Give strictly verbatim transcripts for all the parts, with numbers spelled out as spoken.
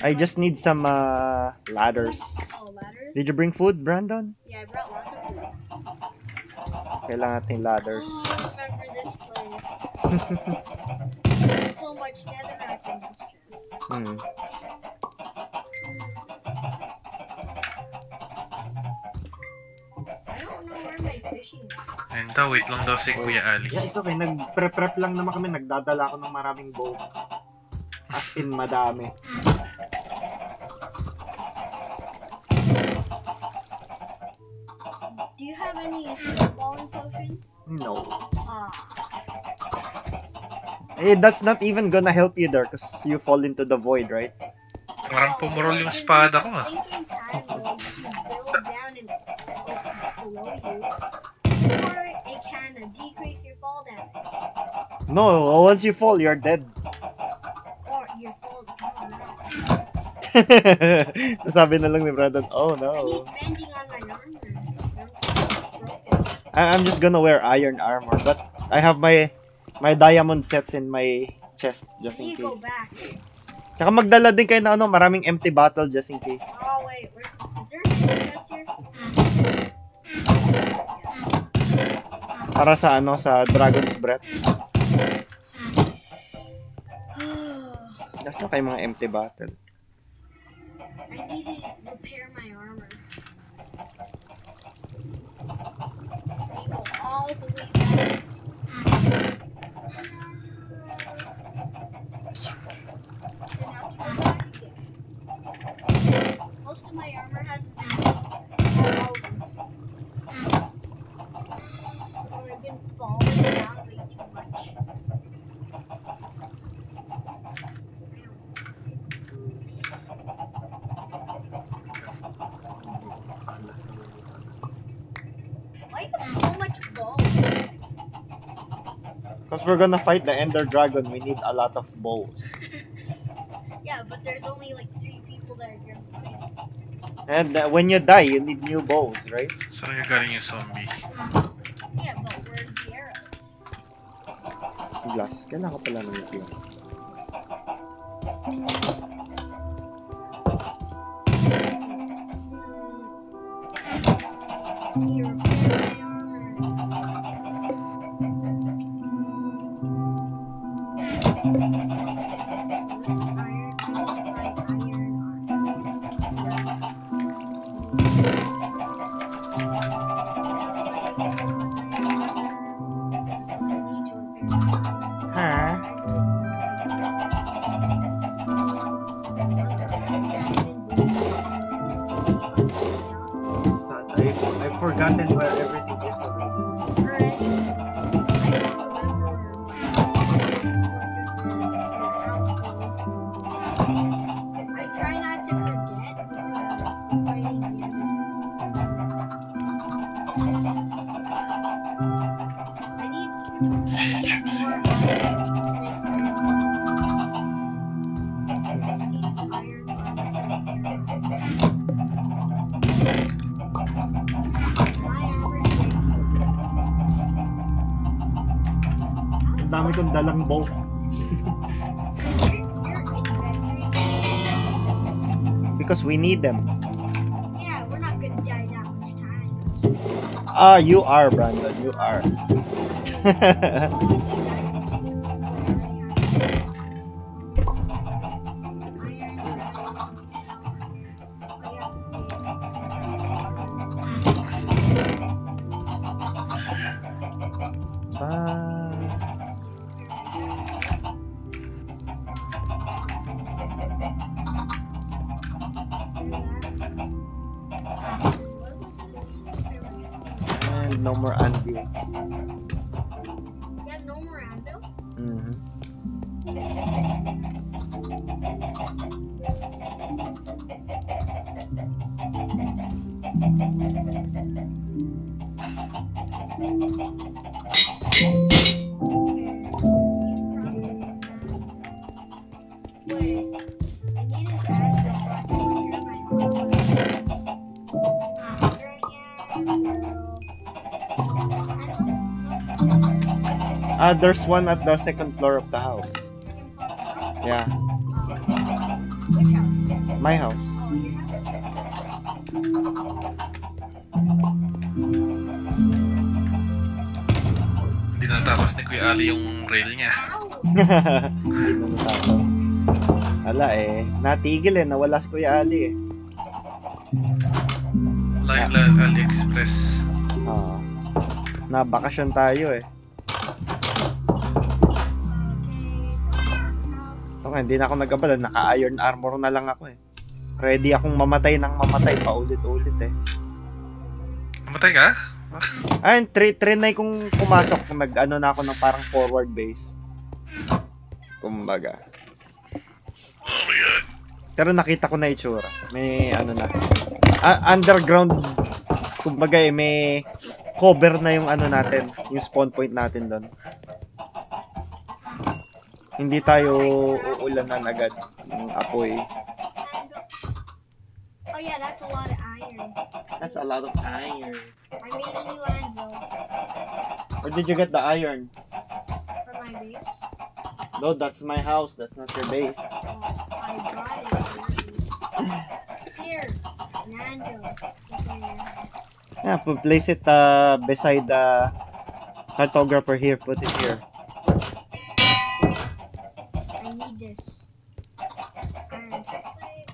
I just need some uh, ladders. Oh, ladders? Did you bring food, Brandon? Yeah, I brought lots of food. Kailangan natin ladders. Oh, I remember this place. There's so much netherrack in this chest. Hmm. I don't know where my fishing is. Ayun daw, wait lang daw si Kuya Ali. Yeah, it's okay. Nag-prep-prep lang naman kami. Nagdadala ako ng maraming bow. As in, madami. Do you have any snowballing potions? No. Ah. Eh, that's not even gonna help you there because you fall into the void, right? Parang pumurol yung espada ko ah. Thinking time will build down and below you. Or it can decrease your fall damage. No, once you fall, you're dead. Or your fall Nasabi na lang ni Brandon, oh I no. need bending on my armor. I- I'm just gonna wear iron armor, but I have my my diamond sets in my chest just I in need to go case. back. Tsaka magdala din kayo na ano, maraming empty bottle just in case. Oh wait, where, is there a chest here? Para sa ano, sa Dragon's Breath. Nasa kayo mga empty bottle. I need to repair my armor. I go all the way back. Most of my armor has been all over. Or I've been falling down way too much. Why you have so much bow? Because we're gonna fight the Ender Dragon, we need a lot of bows. Yeah, but there's only like three people that are gonna fight. And uh, when you die, you need new bows, right? Saan nga galing yung zombie? Yeah, but where's the arrows? Glass. Kailangan ko pala ng glass. You repair my Sad. I, I've forgotten where everything is already. I try not to forget because I'm writing the I need more Ang dami kong dalang bow. Because we need them. Yeah, we're not gonna die that much time. Ah, you are, Brandon. You are. And no more anvil. Yeah, no more anvil? Mm-hmm. Wait, I need an anvil so I can repair my Ah, there's one at the second floor of the house. Yeah. Which house? My house. Oh, your Hindi na natapos ni Kuya Ali yung rail niya. house. Hindi na natapos. Ala eh, natigil eh, nawala si Kuya Ali eh. Like la AliExpress. Oo. Na bakasyon tayo eh. Okay, hindi na ako nag-abala, naka-iron armor na lang ako eh. Ready akong mamatay ng mamatay paulit-ulit eh. Namatay ka? Ayun, try, trinay kong pumasok kung nag-ano na ako ng parang forward base. Kumbaga. Oh my god. Pero nakita ko na itsura. May ano na. Ah, underground. Kumbaga eh, may cover na yung ano natin. Yung spawn point natin doon. Hindi tayo uulanan agad ng apoy. Oh yeah, that's a lot of iron. That's a lot of iron. I made a new anvil Where did you get the iron? for my base. No, that's my house. That's not your base. Oh, I brought it. Here, an anvil. Yeah, pu- place it uh, beside the cartographer here. Put it here. I need this. Iron chestplate.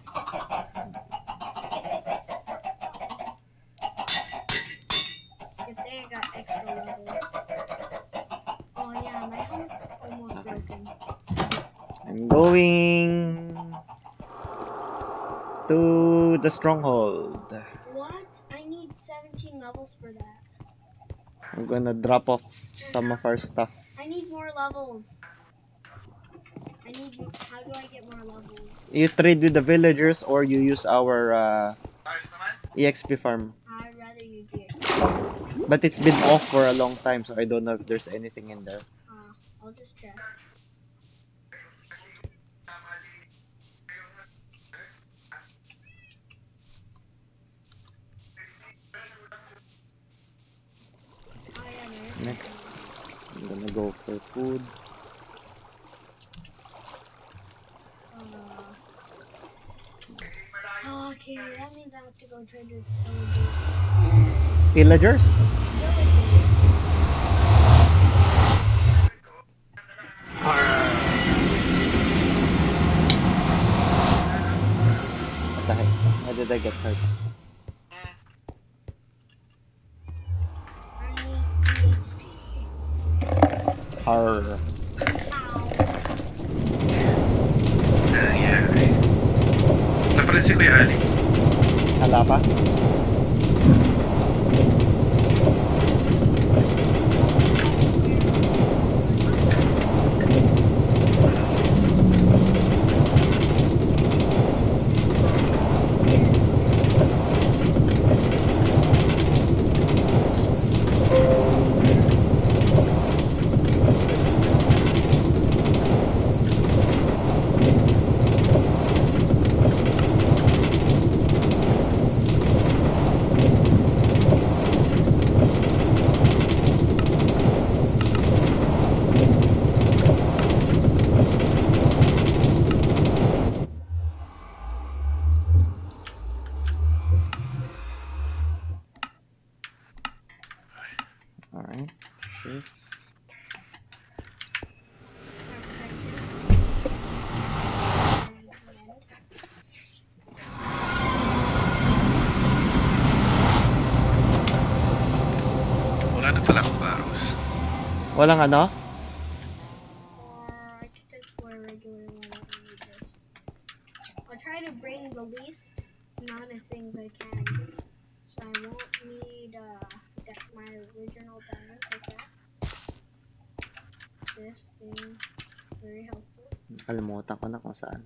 Good thing I got extra levels. Oh yeah, my house is almost broken. I'm going to the stronghold. What? I need seventeen levels for that. I'm gonna drop off some of our stuff. I need more levels. I need. How do I get more levels? You trade with the villagers or you use our uh, E X P farm. I'd rather use it. But it's been off for a long time, so I don't know if there's anything in there. Uh, I'll just check. Oh yeah, there is. Next, I'm gonna go for food. Uh, okay, that means I have to go trade with villagers. Villagers? What the heck? How did I get hurt? I need H P. Har. Ow. Ah, yeah. Wala pa rin si Kuya Ali. Hala pa? Alright. Shift. Wala na pala akong arrows. Walang ano? Or I could just wear a regular one. I don't need this. I'll try to bring the least amount of things I can. So I won't need uh, that my original diamond like that. This thing, very helpful. Kalimutan ko na kung saan.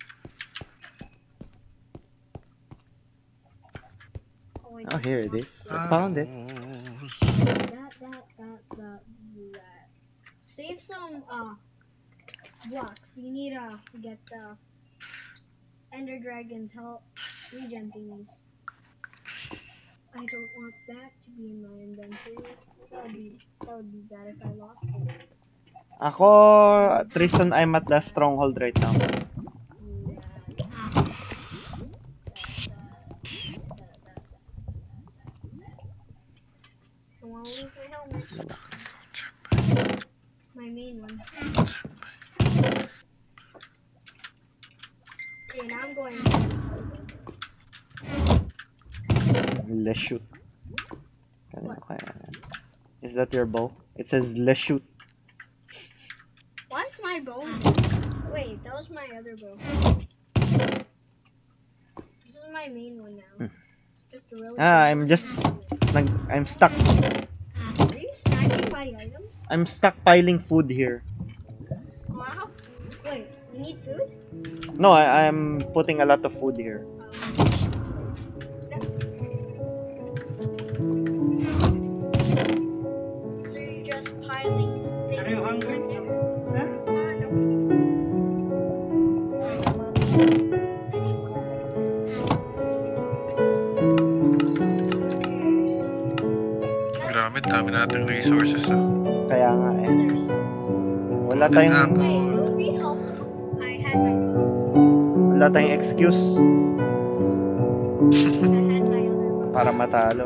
Oh, wait, Oh, here it is. I Ah. found it. That, that, that, that, that. Save some uh blocks. You need to get the Ender Dragon's help regen thingies. I don't want that to be in my inventory. That would be that would be bad if I lost it. Ako, Tristan, I'm at the stronghold right now. Yeah. helmet. My main one. Okay, now I'm going. Let's shoot. Kanina kaya. Is that your bow? It says let's shoot. Why is my bow? Wait, that was my other bow. This is my main one now. Hmm. It's just a really Ah, good I'm one. just nag I'm stuck. Are you snacking my items? I'm stockpiling food here. Wow. Wait, you need food? No, I I'm putting a lot of food here. So you're just piling things Are you hungry? right there? Huh? Grabe, dami nating resources. Ah. Kaya nga eh. There's- Wala tayong Wait, it would be helpful if I had my bow. wala tayong excuse If I had my other bow. para matalo.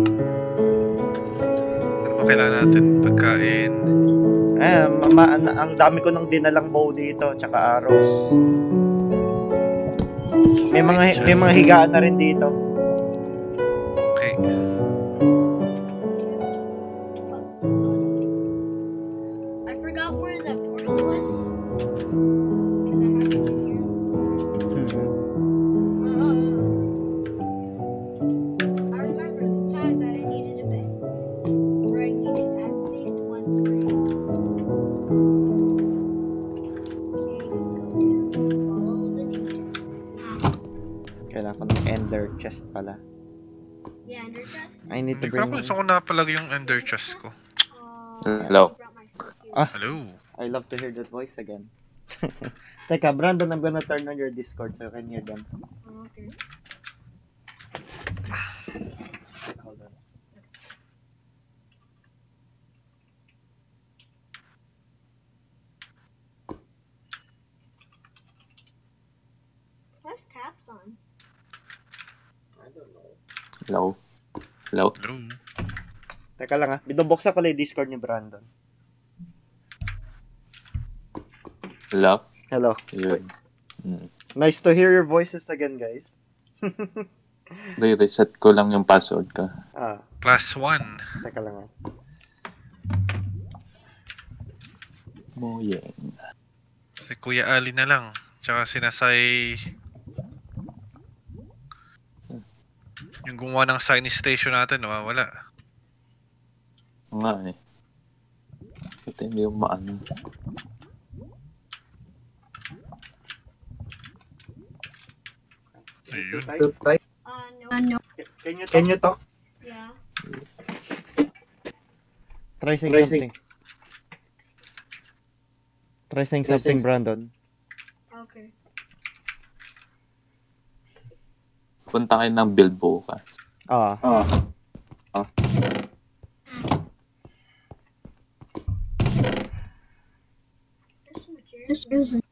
Ano ba kailangan natin? Pagkain. Eh, ma- ma- ang- ang dami ko nang dinalang bow dito, tsaka arrows. May mga may mga higaan na rin dito. Okay. I forgot where the portal was. Because I haven't been here. I remember the time that I needed a bed. Where I needed at least one screen. Okay, go down. Follow the leader. Kailangan ko ng ender chest pala. Yeah, ender chest. I need to Hindi ko bring alam kung saan ko napalag yung ender chest ko. Uh, Hello. I brought my stuff here. Ah. Hello. I love to hear that voice again. Teka, Brandon, I'm gonna turn on your Discord so you can hear them. Oh, okay. Hold on. What's taps on? I don't know. Hello? Hello? Hello. Teka lang ah, binubuksan ko lang yung Discord ni Brandon. Hello? Hello. Yun. Mm. Nice to hear your voices again, guys. Re-reset ko lang yung password ko. Ah, Plus one. teka lang ah. Moyeng. Si Kuya Ali na lang. Tsaka sinasay... Yung gumawa ng sign station natin, wala. Oo nga eh. Ito hindi yung maano. Ayun. Uh, no. Uh, no. Can you talk? Can you talk? Yeah. Try saying Try something. Try saying Try something, saying- Brandon. Okay. Punta kayo ng build bukas. Ah, Ah, There's some materials. There's some.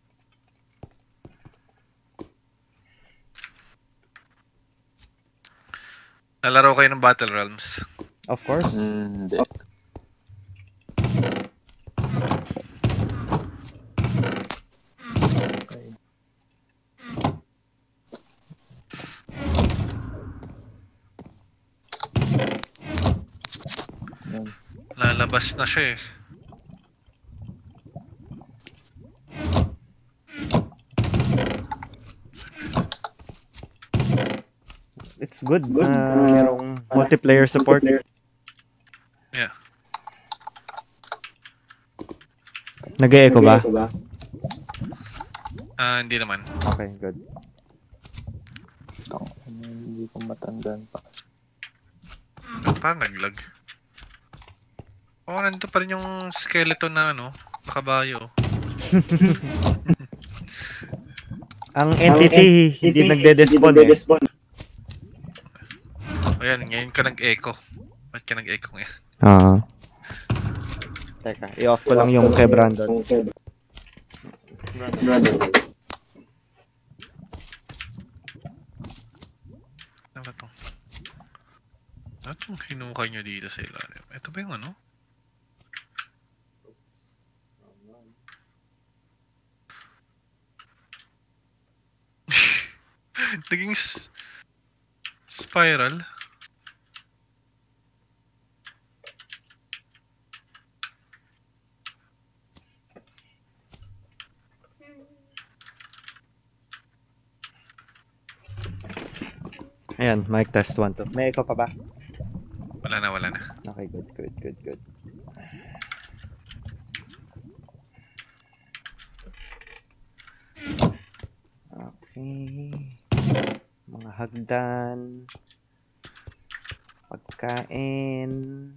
Nalaro kayo ng Battle Realms. of course. Hmm, hindi. Okay. Yan. Lalabas na siya eh. It's good. Good. Ah, merong multiplayer support. Yeah. Nag-e-echo ba? Nag-e-echo ba? Ah, hindi naman. Okay, good. Tang- ano, hindi ko matandaan pa. Parang naglag. Oh, nandito pa rin yung skeleton na ano, nakabayo. Ang entity hindi nagde-despawn eh. nagde-despawn. Ayan, ngayon ka nag-echo. Ba't ka nag-echo ngayon? Oo. Teka, i-off ko lang yung kay Brandon. Okay. Brandon. Ano ba to? Ano itong hinukay nyo dito sa ilalim? Ito ba yung ano? Naging s- spiral. Ayan, mic test one, two. May echo pa ba? Wala na, wala na. Okay, good, good, good, good. Okay. Mga hagdan. Pagkain.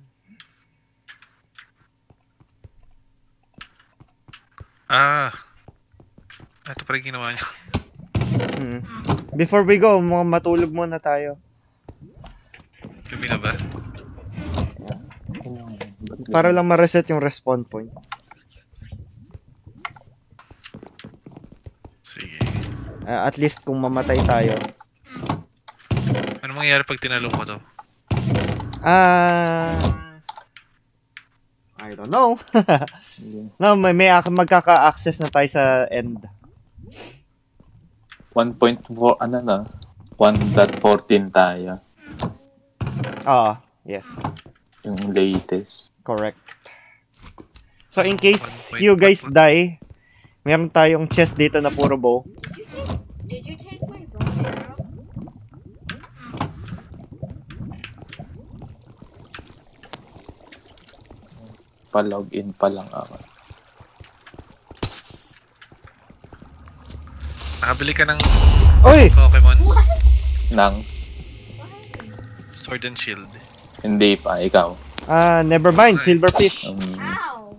Ah. Ito pa rin ginawa niya. Hmm. Before we go, mga matulog muna tayo. Gabi na ba? Para lang ma-reset yung respawn point. Sige. Ah, at least kung mamatay tayo. Ano mangyayari pag tinalo ko to? Ah... I don't know. No, may, may ak- magkaka-access na tayo sa end. one point four, ano na? one point fourteen tayo. Ah, yes. Yung latest. Correct. So in case One point you guys one. die, meron tayong chest dito na puro bow. Did you take my bow and arrow? Pa-login pa lang ako. Nakabili ka ng Oy! Pokemon Nang, Sword and Shield. hindi pa, ikaw. Ah, never mind, silverfish. Um, Ow!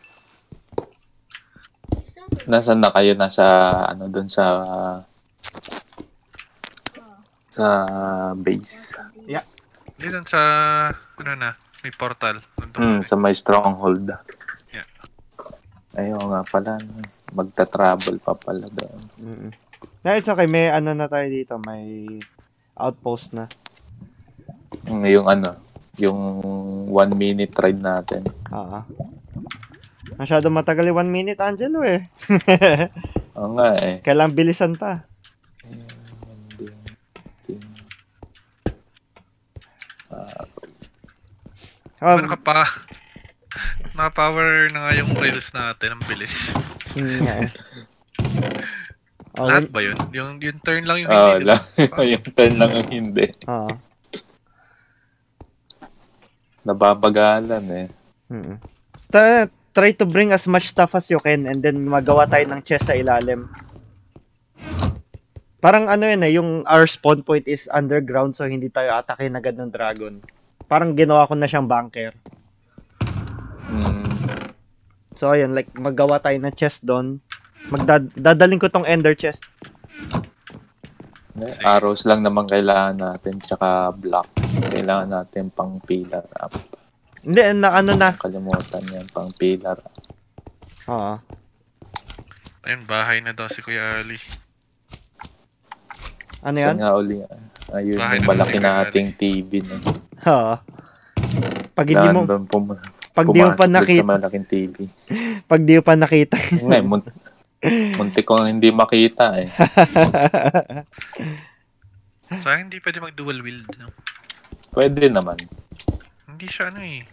Silver. Nasaan na kayo? Nasa, ano, dun sa, sa base. Yeah. Hindi dun sa, ano na, may portal. Nandun Hmm, kami. sa may stronghold. Yeah. Ayun nga pala, magta-travel pa pala doon. Mm-mm. Yeah, it's okay, may ano na tayo dito, may outpost na. Hmm, Yung ano, yung one minute ride natin. Ah. Masyado matagal yung one minute, Angelo eh. Oo nga eh. Kailang bilisan pa. Ah, Ah, Diba nakapa, naka-power na nga yung rails natin. Ang bilis. yun nga eh. Oh, Lahat when- ba yun? Yung, yung turn lang yung Oo, hindi. lang. Yung turn lang ang hindi. ah. Nababagalan eh. Mm-mm. Try, try to bring as much stuff as you can and then magawa tayo ng chest sa ilalim. Parang ano yun eh, yung our spawn point is underground so hindi tayo atakin agad ng dragon. Parang ginawa ko na siyang bunker. Hmm. So ayun, like magawa tayo ng chest doon. Magdadaling ko tong ender chest. Eh, Arrows lang naman kailangan natin, tsaka block. Kailangan natin pang pillar up. Hindi, na ano na. Kalimutan yan, pang pillar up. Oo. Ayun, bahay na daw si Kuya Ali. Ano Saan yan? nga uli? Ayun, Bahay yung naman malaki si Kuya nating T V. No? Oo. Pag hindi mo, Doon pum- pag di mo pa pumasok doon nakita, sa malaking T V. pag di mo pa nakita. Ngayon, mun- muntik ko nga hindi makita eh. Sa akin, hindi pwede mag-dual wield. No? Pwede naman. Hindi siya ano eh.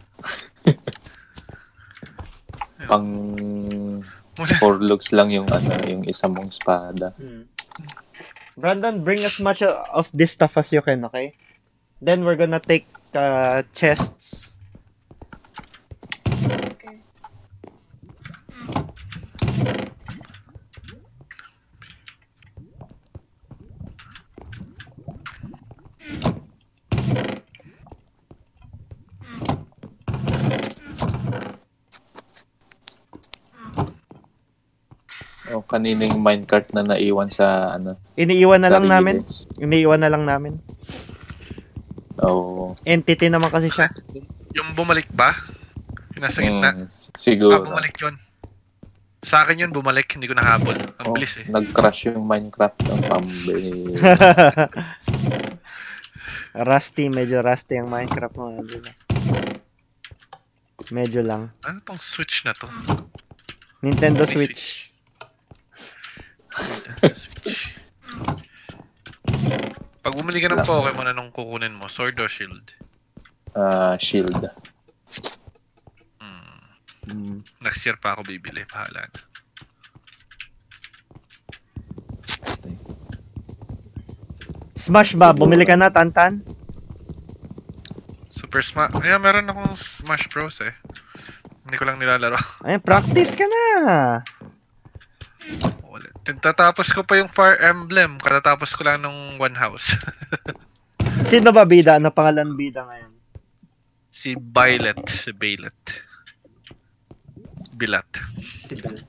Pang Wala. four looks lang yung ano, yung isa mong espada. Brandon, bring as much of this stuff as you can, okay? Then we're gonna take uh, chests. Okay. O kanina yung minecart na naiwan sa ano. Iniiwan na sa lang namin. residence. Iniiwan na lang namin. Oo. Entity naman kasi siya. Yung bumalik ba? Yung nasa gitna? Mm, s- siguro. Ah, bumalik yun. Sa akin yun, bumalik. Hindi ko nahabol. Ang Oh, bilis eh. nag-crash yung Minecraft ng pambe. Rusty, medyo rusty ang Minecraft mo. Angelo. Medyo lang. Ano tong Switch na to? Nintendo May Switch. Nintendo Switch. Pag bumili ka ng Pokemon, anong kukunin mo? Sword or Shield? Ah, shield. Hmm. Hmm. Next year pa ako bibili. Pahala na. Smash ba? Bumili ka na, Tantan? Super Smash. Ayan, meron akong Smash Bros eh. Hindi ko lang nilalaro. Ay, practice ka na. Wala. Tatapos ko pa yung Fire Emblem. Katatapos ko lang ng One House. Sino ba bida? Ano pangalan bida ngayon? Si Violet. Si Violet. Bilat. Si Bilat.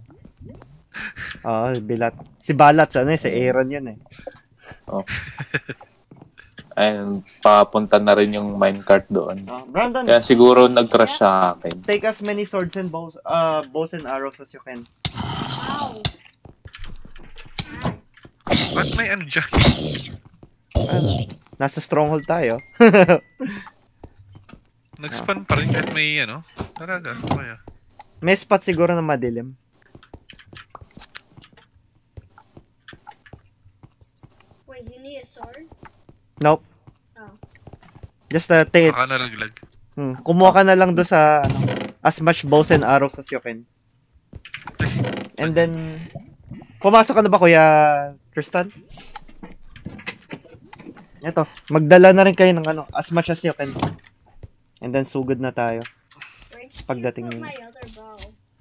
Oo, Bilat. Si Balat, ano eh, si Aaron yun eh. Oh. Ayun, papunta na rin yung minecart doon. Oh, Brandon, Kaya siguro nag-crush sa akin. take as many swords and bows, uh, bows and arrows as you can. Wow. Ba't may ano dyan? Ano? Nasa stronghold tayo. Nag-spawn pa rin kahit may ano. Talaga. Kaya. May spot siguro na madilim. Wait, you need a sword? Nope. Oh. Just uh, take, Baka nalaglag. hmm, kumuha ka na lang do sa ano, as much bows and arrows as you can. And then, pumasok ka na ba, Kuya Tristan? Ito, magdala na rin kayo ng ano, as much as you can. And then, sugod na tayo. Where did Pagdating you put niyo. my other bow?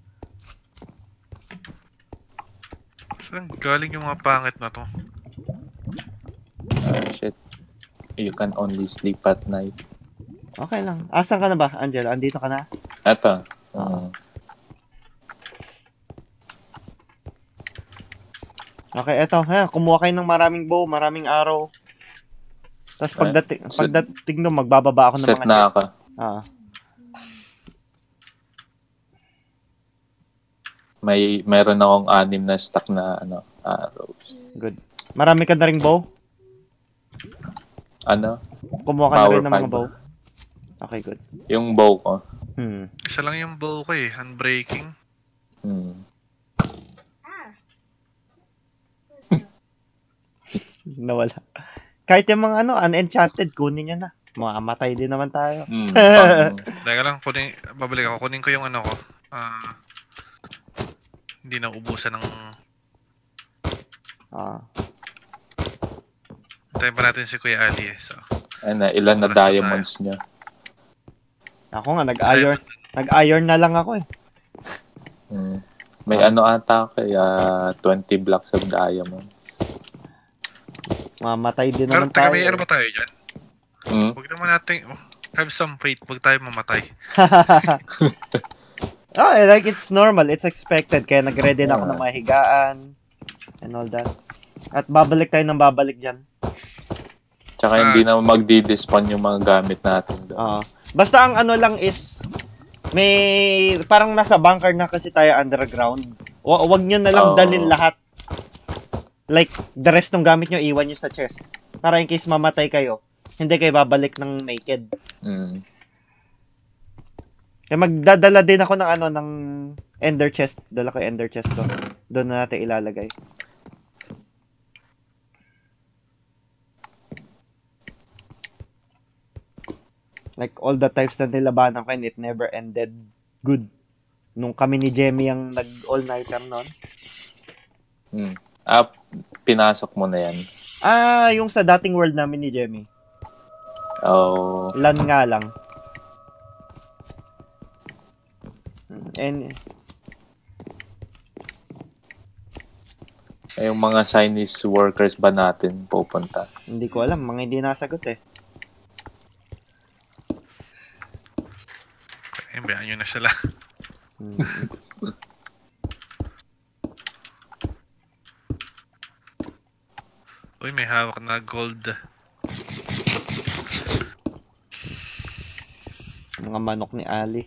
Saan galing yung mga pangit na to? Ah, shit. You can only sleep at night. Okay lang. Asan ka na ba, Angela? Andito ka na? Eto. Uh, Okay, eto. Ha, kumuha kayo ng maraming bow, maraming arrow. Tapos pagdating, Set- pagdating doon, magbababa ako ng set mga na chest. ako. Ah, May meron akong anim na stack na ano, arrows. good. Marami ka na ring bow? Ano? Kumuha ka na Power rin ng mga five. bow? Okay, good. Yung bow ko. Hmm. Isa lang yung bow ko eh. Unbreaking. Hmm. Ah. Nawala. Kahit yung mga ano, unenchanted, kunin nyo na. Makamatay din naman tayo. Hmm. Pang, Teka lang, kunin, babalik ako. Kunin ko yung ano ko. Ah, hindi na ubusan ng... Ah. Tayo pa natin si Kuya Ali eh. So, ano, ilan na Oras na diamonds niya? Ako nga, nag-iron. Nag-iron na lang ako eh. Hmm. May ano ata kaya twenty blocks of diamonds. Mamatay din Pero naman teka, tayo. may ano ba tayo dyan? Hmm? Huwag naman natin... Oh, have some faith. Huwag tayo mamatay. Oh, eh, like it's normal, it's expected. Kaya nag-ready na ako ng mga higaan and all that. At babalik tayo ng babalik dyan. Tsaka hindi na magdi-despawn yung mga gamit natin doon. Oo. Basta ang ano lang is, may, parang nasa bunker na kasi tayo underground. Wa- wag nyo na lang Oo. dalhin lahat. Like, the rest ng gamit nyo, iwan nyo sa chest. Para in case mamatay kayo, hindi kayo babalik ng naked. Hmm. Kaya magdadala din ako ng ano, ng ender chest. Dala ko yung ender chest ko. Doon na natin ilalagay. Like, all the times na nilabanan ko, and it never ended good. Nung kami ni Jemmy ang nag-all-nighter noon. Hmm. Ah, pinasok mo na yan. Ah, yung sa dating world namin ni Jemmy. Oh. Lan nga lang. And, Eh, yung mga Chinese workers ba natin pupunta? hindi ko alam, mga hindi nasagot eh. Ayun, bayaan nyo na sila. Hmm. Uy, may hawak na gold. Mga manok ni Ali.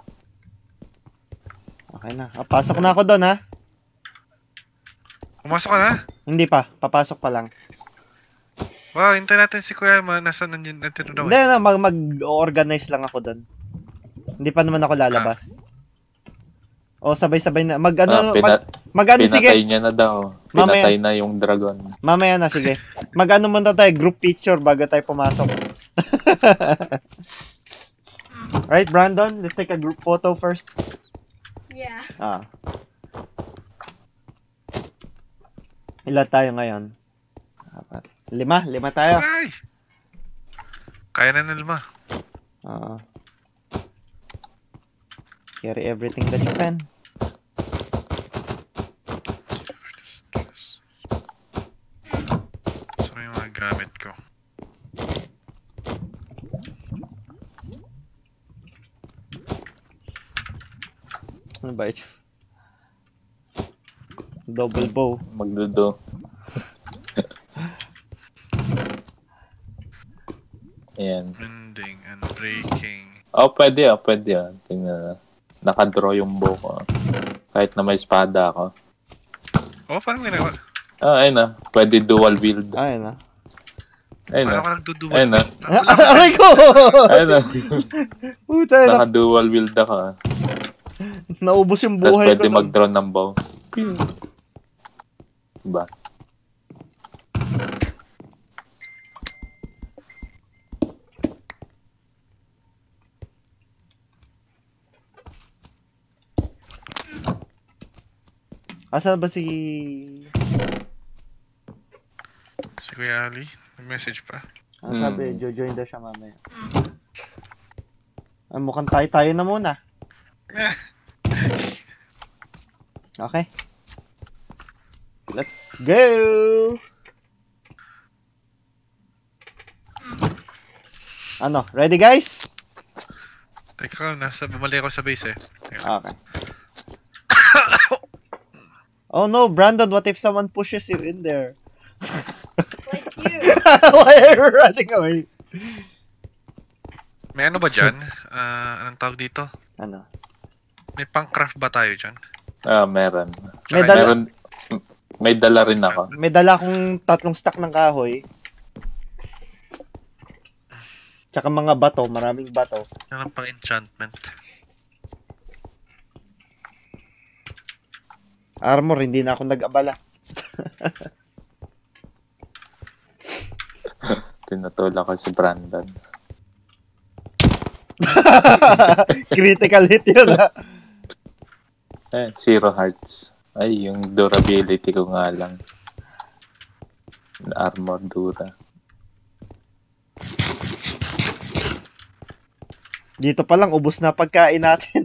Okay na. Ah, pasok na ako doon ha. Pumasok ka na? Hindi pa, papasok pa lang. Wow, hintay natin si Kuya. Ma, nasa nandiyan natin na daw. Hindi na, mag- mag-organize lang ako doon. Hindi pa naman ako lalabas. O, sabay-sabay na. Mag, ano, Ah, pina- mag, mag, ano, sige. pinatay niya na daw. Pinatay na yung dragon. Mamaya na, sige. Mag, ano muna tayo, group picture bago tayo pumasok. Right, Brandon? Let's take a group photo first. Yeah. Ah. Ilan tayo ngayon? Apat. Lima? Lima tayo. Ay! Kaya na ng lima. Oo. Carry everything that you can. So yung mga gamit ko. Ano ba ito? Double bow. Magdudo. Ayan. Mending and breaking. Oh, pwede ah, pwede ah. Tingnan na. Nakadraw yung bow ko. Kahit na may espada ako. Oh, paano mo ginagawa? Ah, ayun na. Pwede dual wield. Ayun na. Ayun Paano na. ka nagduduwal? Ayun na. Aray ko! Ayun na. Puta na. Naka-dual wield ako ah. Naubos yung Tapos buhay ko. pwede nun. mag-draw ng bow. Diba? Asan ba si... Si Kuya Ali, nag-message pa. Ano sabi? Hmm. Jo-join daw siya mamaya. Ah, mukhang tayo-tayo na muna. Okay. Let's go! Ano? Ready, guys? Teka, nasa bumalik ako sa base eh. Teka. Okay. Oh no, Brandon, what if someone pushes you in there? Like you. Why are you running away? May ano ba dyan? Ah, anong tawag dito? Ano? May pang-craft ba tayo dyan? Ah, meron. May Tsaka dala- Meron. May dala rin ako. May dala akong tatlong stack ng kahoy. Tsaka mga bato, maraming bato. Yan ang pang-enchantment. Armor, hindi na ako nag-abala. Tinutulak ko si Brandon. Critical hit yun, ha? Eh, zero hearts. Ay, yung durability ko nga lang. Armor dura. Dito pa lang, ubos na pagkain natin.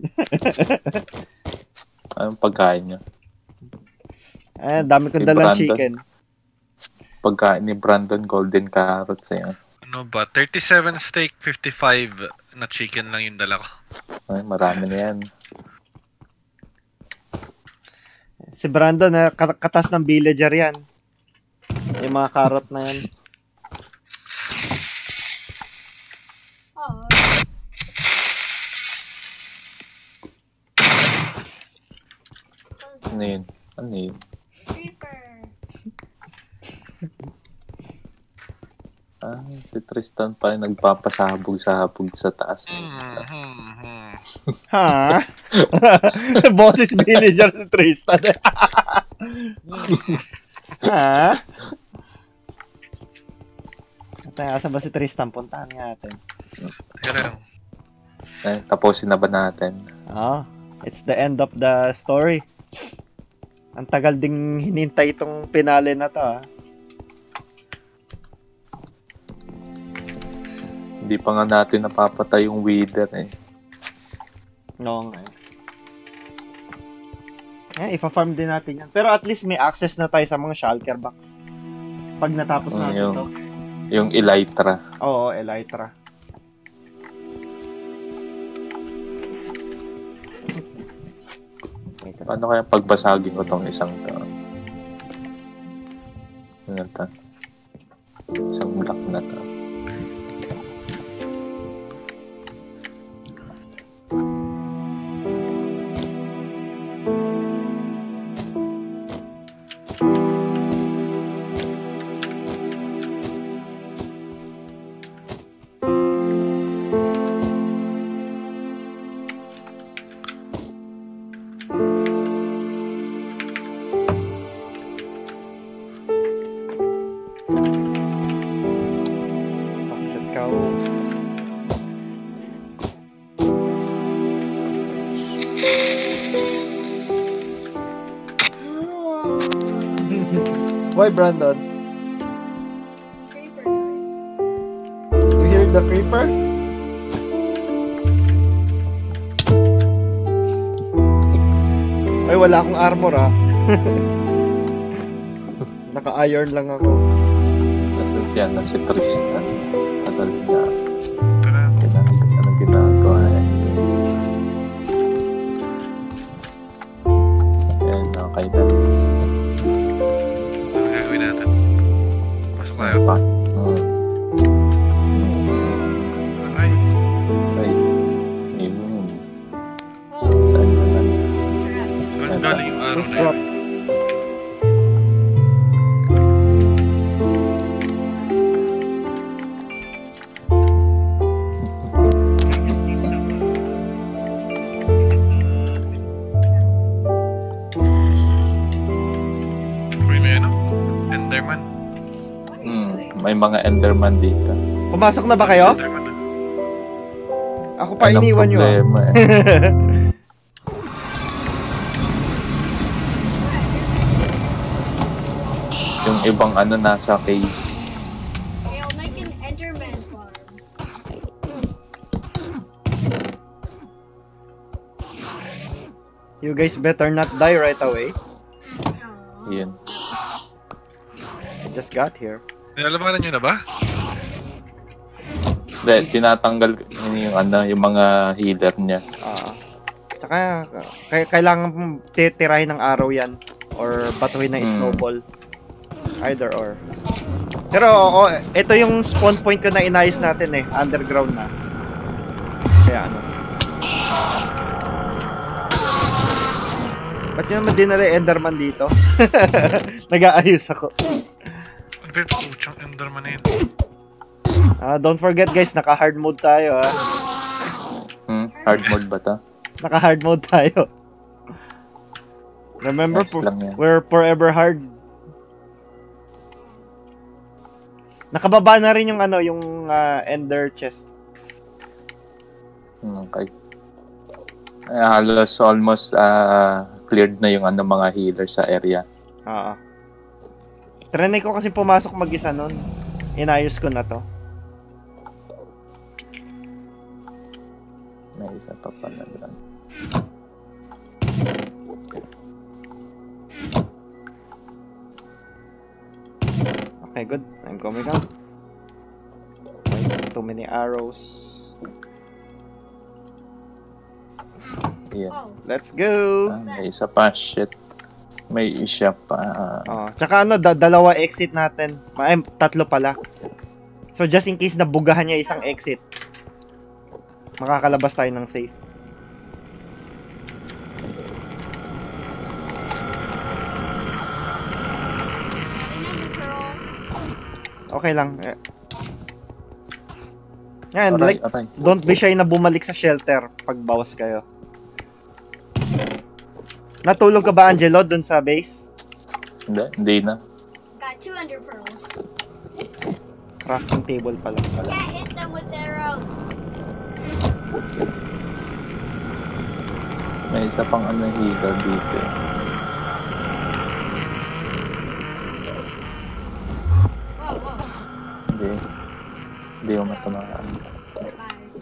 Anong pagkain niya? Eh, dami kong Si dalang Brandon. chicken. Pagkain ni Brandon, golden carrots eh. Ano ba? thirty-seven steak, fifty-five na chicken lang yung dala ko. Ay, marami na yan. Si Brandon, eh, kat- katas ng villager yan. Yung mga carrot na yan. Oh, Ano yun? Ano yun? creeper. Ah, si Tristan pa yung nagpapasabog-sabog sa taas. Mm-hmm. Ha? Boses villager si Tristan. Ha? Tayo, asan ba si Tristan? Puntahan nga natin. Teka lang. Eh, tapusin na ba natin? Oh, it's the end of the story. Ang tagal ding hinintay itong pinale na to, ha? Hindi pa nga natin napapatay yung wither eh. Oo nga. Eh, ipa-farm din natin yan. Pero at least may access na tayo sa mga shulker box. Pag natapos Mm, natin yung- to. Yung Elytra. Oo, Elytra. Paano kaya pagbasagin ko tong isang to? Ano to? Isang block na to. Bakit ka? Why, Brandon? Creeper, guys. You hear the creeper? Ay, wala akong armor, ah. Naka-iron lang ako. Kasi siya na si Tristan. Tagal na. Tara. Kailangan ka na ginagawa yan. Ayan, okay na. Ano gagawin natin? Pasok tayo. Pa. Hmm. Ay, Ay. Ayun. Oh, Saan na lang? trap. saan galing yung araw Let's na drop. yun? Uy, may ano? Enderman. What are you Hmm. doing? May mga Enderman dito. Pumasok na ba kayo? Enderman na. Ako pa Anong iniwan nyo, ah. problema eh. Yung ibang ano nasa case. Okay, I'll make an Enderman farm. You guys better not die right away. Oh. Yun. I just got here. Nilalabanan nyo na ba? Hindi, tinatanggal yung ano, yung mga healer niya. Ah. Tsaka, k- kailangan mong titirahin ng araw yan. Or batuhin ng Hmm. snowball. Either or. Pero, oo, ito yung spawn point ko na inayos natin eh. Underground na. Kaya ano. Ba't yun naman dinala yung Enderman dito? Nag-aayos ako. Ang weird po, siyang Enderman na yun. Ah, don't forget guys, naka-hard mode tayo ah. Hmm? Hard mode ba to? Naka-hard mode tayo. Remember, Nice for- lang yan. we're forever hard. Nakababa na rin yung ano, yung ah, ender chest. Hmm, okay. Ay, halos almost ah, cleared na yung ano, mga healer sa area. Oo. Trinay ko kasi pumasok mag-isa nun. Inayos ko na to. May isa pa pala lang. Okay, good. I'm coming out. Wait, too many arrows. Ayan. Oh, Let's go! Ah, may isa pa. Shit. May isa pa. Oh, tsaka ano, da- dalawa exit natin. Ay, tatlo pala. So just in case nabugahan niya isang exit, makakalabas tayo ng safe. another girl. Okay lang. Eh. Yan, Aray, like, aray. don't be shy na bumalik sa shelter pag bawas kayo. Natulog ka ba, Angelo, dun sa base? Hindi, hindi na. Got two ender pearls. Crafting table pa lang pala. Can't hit them with arrows. May isa pang ano healer dito. Whoa, whoa. Hindi. Hindi ko matamaan. Bye.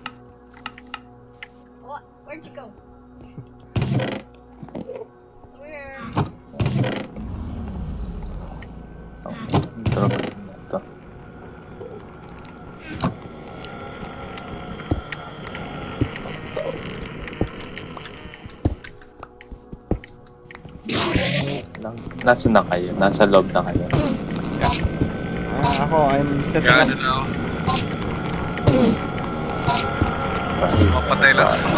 What? Where'd you go? Where? Ang drop na ito. Lang. Nasa na kayo? Nasa loob na kayo? Ah, ako, I'm set Kaya up. ano na ako. Bye. Mapatay lang ako.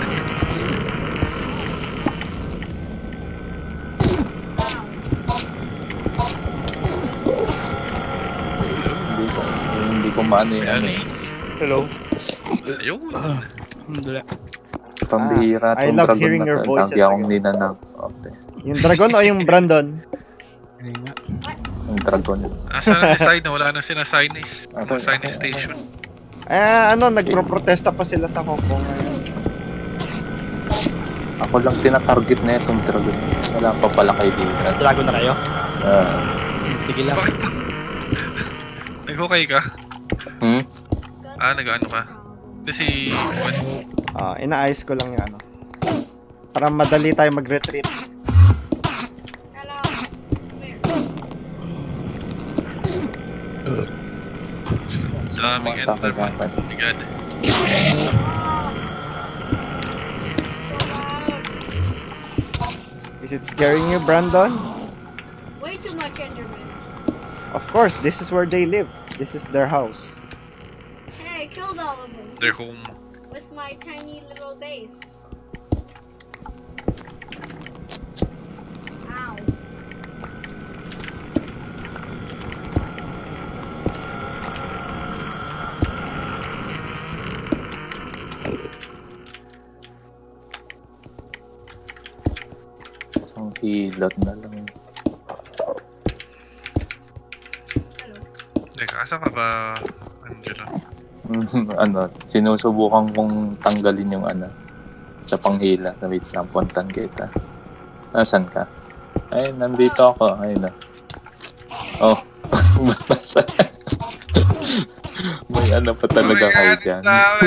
Hindi ko, hindi ko maano yung ano Ayan eh. eh. Hello. Ayun. Alhamdulillah. Pambihira Ah, I tong love dragon hearing na your to. voices Lagi akong again. ninanap. Okay. Yung dragon o yung Brandon? Ayun nga. Yung yung dragon. Asa na si Sign? Wala na sinasign eh. Okay, Sign okay, station. Eh, ano, nagpro-protesta pa sila sa Hong Kong ngayon. Ako lang tinatarget na itong dragon. Wala pa pala kayo dito. Dragon na kayo? Ah. Sige lang. Bakit? Nag-okay ka? Hmm? Ah, nag-ano ka? Kasi, Ah, inaayos ko lang yung ano. Para madali tayo mag-retreat. Hello. daming enderman. God. Is it scaring you, Brandon? Way too much Enderman. Of course, this is where they live. This is their house. Hey, I killed all of them. They're home. With my tiny little base. Ow. Isang hilot na lang. Hello. Teka, asa ka ba, Angelo? Ano, sinusubukan kong tanggalin yung ano sa panghila. Wait lang, puntan kita. Nasaan ka? Ay, nandito ako. Ayun na. Oh, nasa. May ano pa talaga Oh my kayo God, dyan. dami!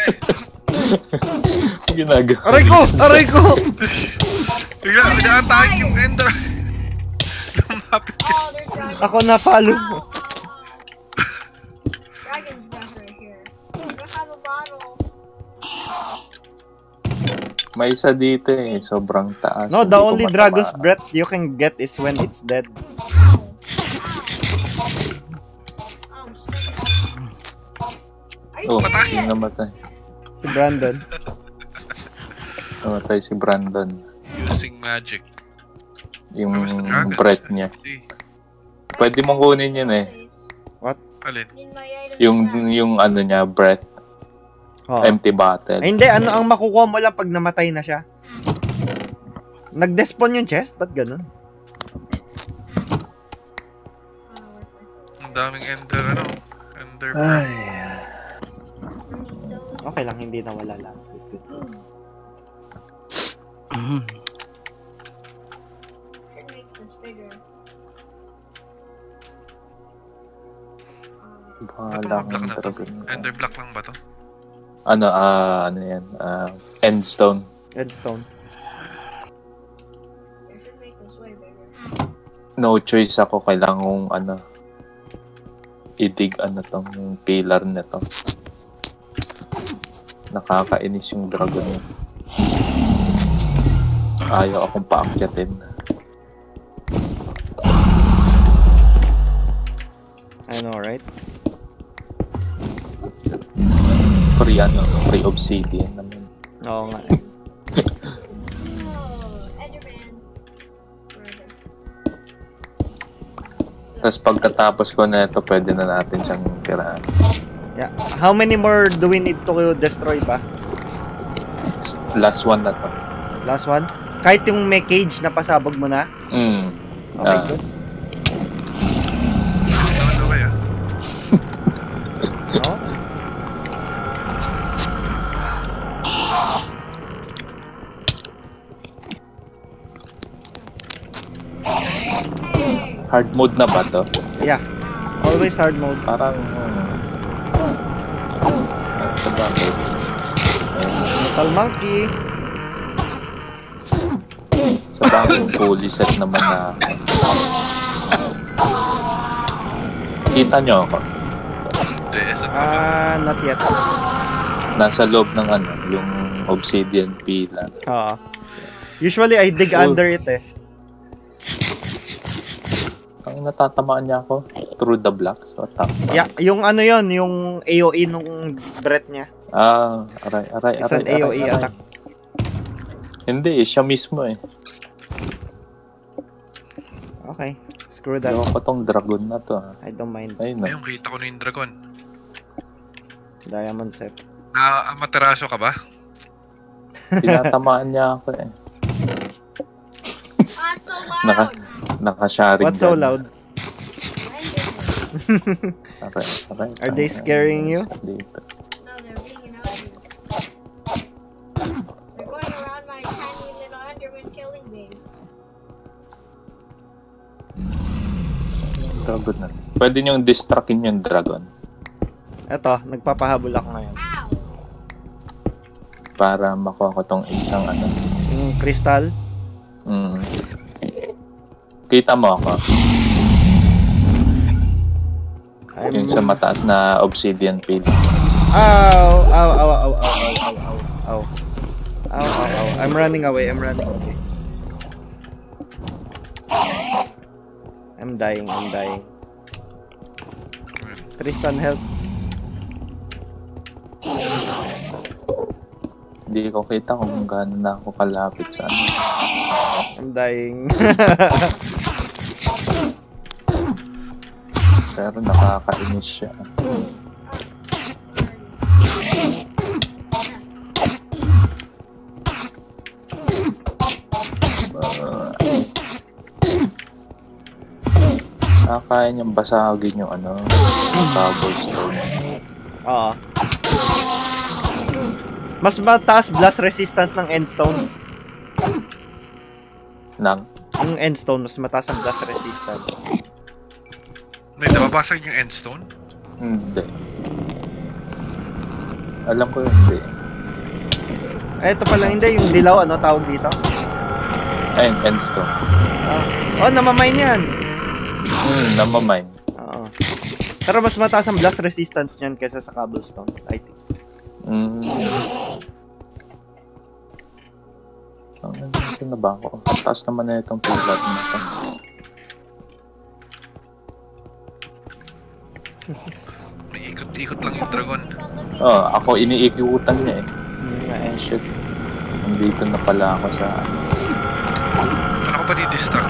Ginagawa. Aray ko! Aray ko! Tignan, pinakatake yung ender. Lumapit ka. Oh, there's dragons. Ako na follow Ow, mo. ow, ow. Dragon's breath right here. I have a bottle. May isa dito eh. Sobrang taas. No, the Hindi ko only matama. dragon's breath you can get is when it's dead. Um, Are you Oh, serious? yung namatay. Si Brandon. Namatay si Brandon. Using magic. Yung Where's the dragons? breath niya. See? Pwede mong kunin yun eh. Alin? In my item Yung, bag. yung ano niya, breath. Oh. Empty bottle. Ay, hindi, ano ang makukuha mo lang pag namatay na siya? Nag-despawn yung chest? Ba't ganun? Ah, where's my soul? Ang daming ender, ano? Ender. Ay. I need those. Okay lang, hindi nawala lang. Good, good. Should make this bigger. Uh, Ba't Bahala mga block kang na to? dragon. Ender block lang ba to? Ano, ah, ano yan? Ah, endstone. Redstone. I should make this way bigger. No choice ako. Kailangan kong, ano, idig, ano tong yung pillar na to. Nakakainis yung dragon niya. Ayaw akong paakyatin. I know, right? Free, ano, free obsidian naman. Oo nga. eh. Oh, Enderman. Forever. Tapos pagkatapos ko na ito, pwede na natin siyang tirahan. Yeah. How many more do we need to destroy ba? Last one na to. Last one? Kahit yung may cage na pasabog mo na? Mm. Okay, Ah. good. Ano ba yan? No? Hey! Hard mode na ba to? Yeah. Always hard mode. Parang... Uh, sa bakit? Metal monkey. Sa bakit fully set naman na... Kita nyo ako. Hindi, isa pa. Ah, not yet. Nasa loob ng ano, yung obsidian pillar. Oo. Usually, I dig Oh. under it eh. Ang natatamaan niya ako through the blocks. What the fuck? Yeah, yung ano yon, yung A O E nung breath niya. Ah, aray, aray, It's aray, an A O E aray, aray. attack. Hindi, eh, siya mismo eh. Okay. Screw that. Ewan ko tong dragon na to. ah. I don't mind. Ayun na. Ayun, kita ko na yung dragon. Diamond set. Na amateraso ka ba? Tinatamaan niya ako eh. Ah, it's so loud! Naka, naka-sharing What's so gun. loud? Okay, okay. Are they scaring you? Dito. No, they're being nosy. They're going around my tiny little Enderman killing base. Dragon na. Pwede niyong distractin yung dragon Eto, nagpapahabol ako ngayon. Ow! para makuha ko tong isang ano. Yung crystal. Mm. Kita mo ako. I'm... Yung sa mataas na obsidian pile. Ow! Ow! Ow! Ow! Ow! Ow! Ow! Ow! Ow! Ow! Ow! Ow! I'm running away. I'm running away. I'm dying. I'm dying. Tristan, help. Hindi ko kita kung gaano na ako kalapit sa ano. I'm dying. Pero nakakainis siya. Uh, kaya niyang basagin yung ano, cobblestone. Oo. Mas mataas blast resistance ng endstone. Nang? Yung endstone, mas mataas ang blast resistance. May nababasag yung endstone? Hindi. Alam ko hindi. Eh, ito pala hindi. Yung dilaw, ano tawag dito? Ayun, endstone. Ah. Oh, namamine yan. Hmm, namamine. Oo. Pero mas mataas ang blast resistance niyan kaysa sa cobblestone, I think. Hmm. Ang nandito na ba ako? Taas naman na itong pillar na ito. May ikot-ikot lang yung dragon. Oh, ako iniikutan niya eh. Hmm, nga eh. Shit. Nandito na pala ako sa ano. Ano ko ba di-distract?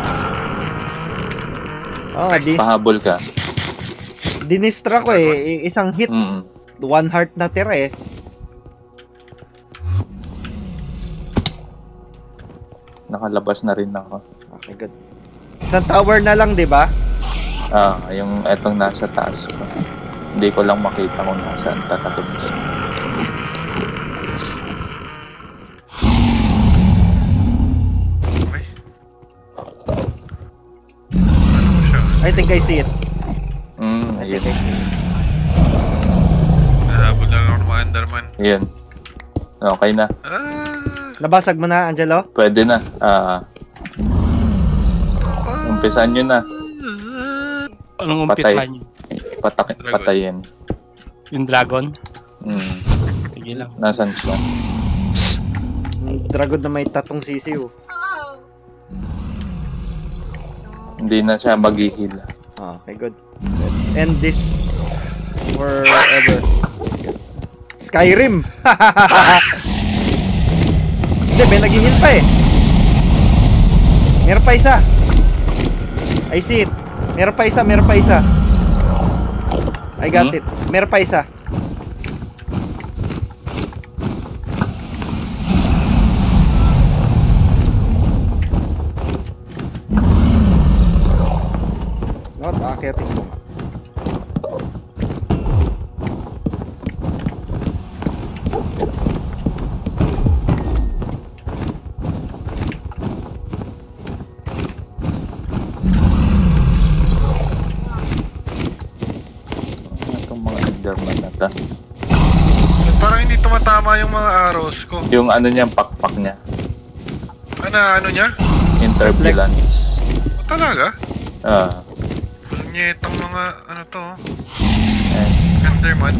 Oo, oh, di, Pahabol ka. dinistra ko eh. I- Isang hit, Mm. one heart na tira eh. Nakalabas na rin ako. Okay, good. Isang tower na lang, di ba? Ah, yung etong nasa taas ko. Hindi ko lang makita kung nasaan talaga mismo. Okay. Ano ko siya? I think I see it. Mm, I ayun. think I see it. Nahabol na lang ako ng mga Enderman. Ayun. Okay na. Ah! Nabasag mo na, Angelo? Pwede na. Ah, umpisan nyo na. Anong Patay. umpisahan niyo? Patak Dragon. patayin. Yung dragon? Mm. Sige lang. Nasaan siya? Yung dragon na may tatong sisiw. Oh! Hindi na siya mag-heal. Oh, okay, good. Let's end this forever. Skyrim! Hindi, may nag-heal pa eh. Meron pa isa. I see it. Meron pa isa, meron pa isa. I got Hmm? it. Meron pa isa. Not akitin mo. Ano itong mga enderman na ta? Parang hindi tumatama yung mga arrows ko. Yung ano niya, pakpak niya. Ano, ano niya? Interbilance. O, talaga? Ah. Nyetang mga, ano to, oh. Eh. Enderman.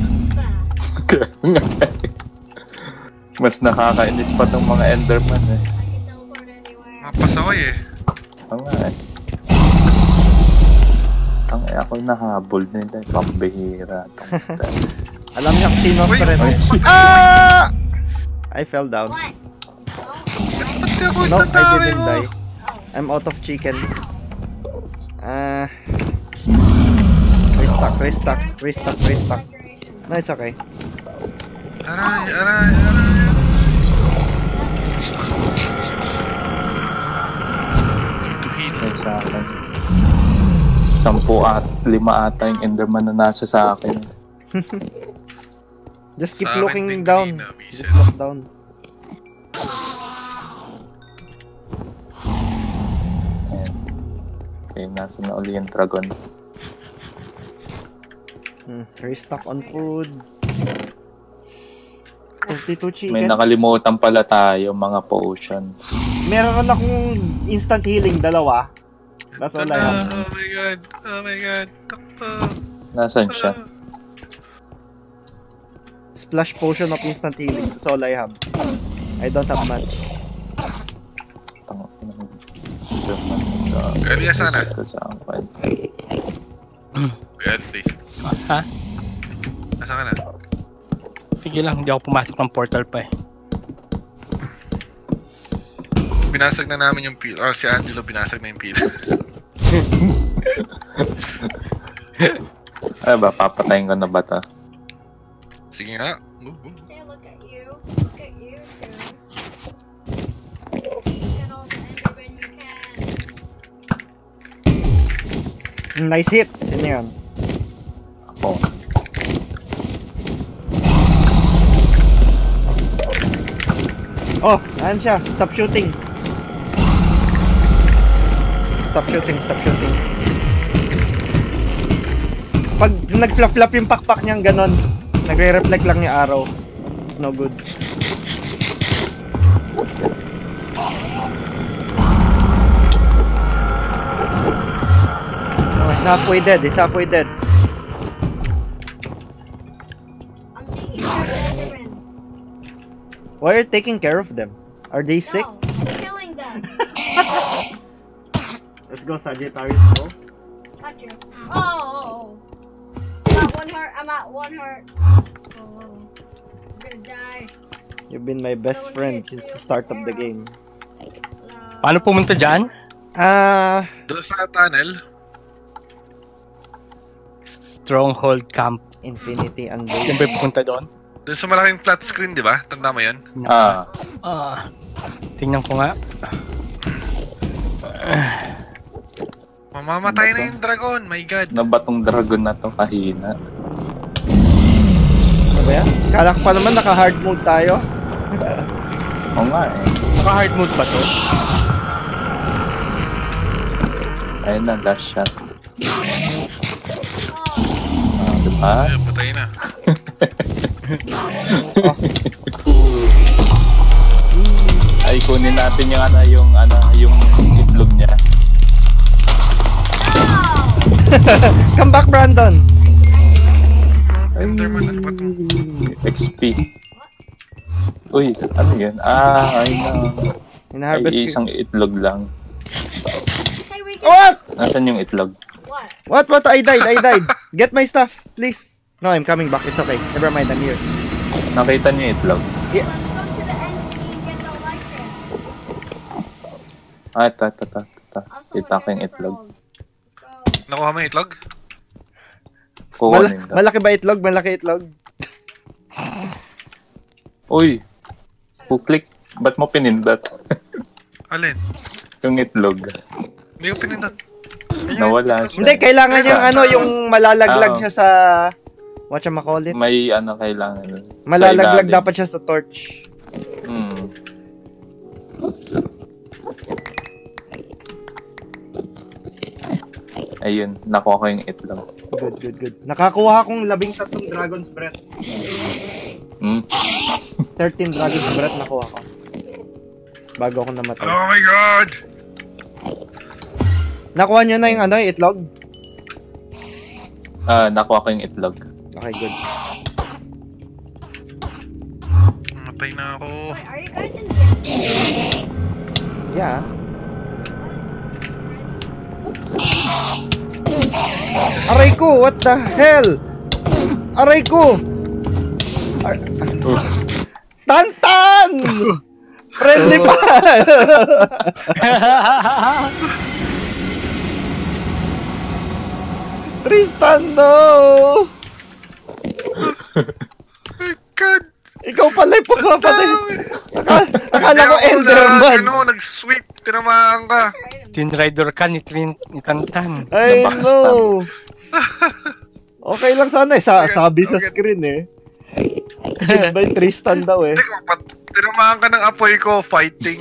Mas nakakainis pa tong mga enderman eh. I can teleport anywhere. Mga pasaway eh. Oo nga eh. Ang eh, ako nahabol nila. Pambihira. Alam niya kung sino ang Uy, friend. uy, uy. Ah! I fell down. What? Ba't di ako No, I itatawin didn't mo? die. I'm out of chicken. Ah. Restock, restock, restock, restock. No, it's okay. Aray, aray, aray. To heal. Ay, sa akin. Sampu at lima ata yung Enderman na nasa sa akin. Just keep Sa akin looking din down. kanina, Vincent. Just look down. Ayan. Okay, nasa na uli yung dragon. Hmm, restock on food. forty-two May chicken. nakalimutan pala tayo, mga potions. Meron akong instant healing, dalawa. That's all I have. Oh my god. Oh my god. Takbo. Nasaan siya? Ah. Splash potion of instant healing. That's all I have. I don't have much. Tang- Enderman na siya. Pwede yan sana. Ito sa akin. Pwede. Ha? Nasaan ka na? Sige lang, hindi ako pumasok ng portal pa eh. Binasag na namin yung pila. Oh, si Angelo binasag na yung pila. Ano ba, papatayin ko na ba ito? Sige nga. Move, move. Hey, look at you. Look at you, dude. Get all the Enderman you can. Nice hit. Sino yan? Ako. Oh, ayan siya. Stop shooting. Stop shooting, stop shooting. Pag nag-flap-flap yung pakpak niyang ganon, nagre-reflect lang yung arrow. It's no good. Oh, it's halfway dead, it's halfway dead. I'm taking care of the Enderman. Why are you taking care of them? Are they sick? No, I'm killing them. Let's go, Sagittarius. Go. Got you. Oh, I'm at one heart. I'm at one heart. Oh, I'm gonna die. You've been my best friend since the start of the game. Uh, Paano pumunta dyan? Ah, Doon sa tunnel. Stronghold Camp. Infinity Yan Unveiled. ba yung pupunta doon? Doon sa malaking flat screen, di ba? Tanda mo yan? Ah, Ah, tingnan ko nga. Mamamatay na yung dragon. My god. ano ba tong dragon na to kahina? Ano ba yan? Kala ko pa naman naka-hard mode tayo. Oo nga eh. Naka-hard mode ba to? Ayun na, last shot. Ah, diba? Ay, patay na. Ay, kunin natin yung ano, yung ano, yung itlog niya. Come back, Brandon! Enderman na pa to. X P. Uy, ano yun? Ah, ay na. Ay, Hinaharvest ko. isang itlog lang. Hey, we can. What? Nasaan yung itlog? What? What? What? I died. I died. Get my stuff, please. No, I'm coming back. It's okay. Never mind. I'm here. Nakita niyo yung itlog? Yeah. Let's go to the end and get the elytra. Ah, ito, ito, ito, ito. Also, Kita ko yung Jennifer itlog. Holmes. Let's go. Nakuha mo yung itlog? Mala- Kukunin ka. malaki ba itlog? Malaki itlog? Uy! Kuklik. Ba't mo pinindot? Alin? Yung itlog. Hindi ko pinindot. Ayun, Nawala itlog. siya. Hindi, kailangan Teka. yung ano, yung malalaglag Oo. siya sa... Whatchamacallit? May ano kailangan. Malalaglag Sa ilalim. dapat siya sa torch. Hmm. Ayun, nakuha ko yung itlog. Good, good, good. Nakakuha akong labing tatlong dragon's breath. Hmm. thirteen dragon's breath nakuha ko. Bago ako namatay. Oh my god! Nakuha niyo na yung ano, yung itlog? Ah, nakuha ko yung itlog. Okay, good. Matay na ako. Wait, are you guys in the end? Yeah. Aray ko! What the hell? Aray ko! Ar- Tantan! Friendly pa! Tristan, no! My god! Ikaw pala yung pumapatay. Dami. Aka- Akala ko Hindi ako Enderman. nag- Ano, nag-sweep. Tinamaan ka. Wait a minute. Tin Rider ka ni, Trin, ni Tantan. I Nabastan. know! Okay lang sana eh. Sa Okay, sabi sa okay. screen eh. Killed by Tristan daw eh. Teka, pat tinamaan ka ng apoy ko, fighting.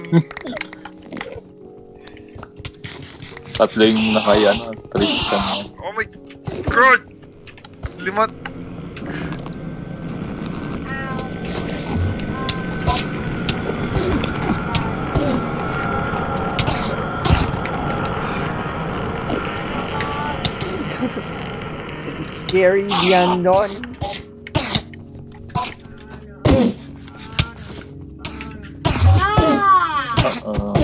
Tatlo yung nakaya, ano, Tristan mo. Oh my god! Lima. Is it scary, the unknown? Ah! Uh,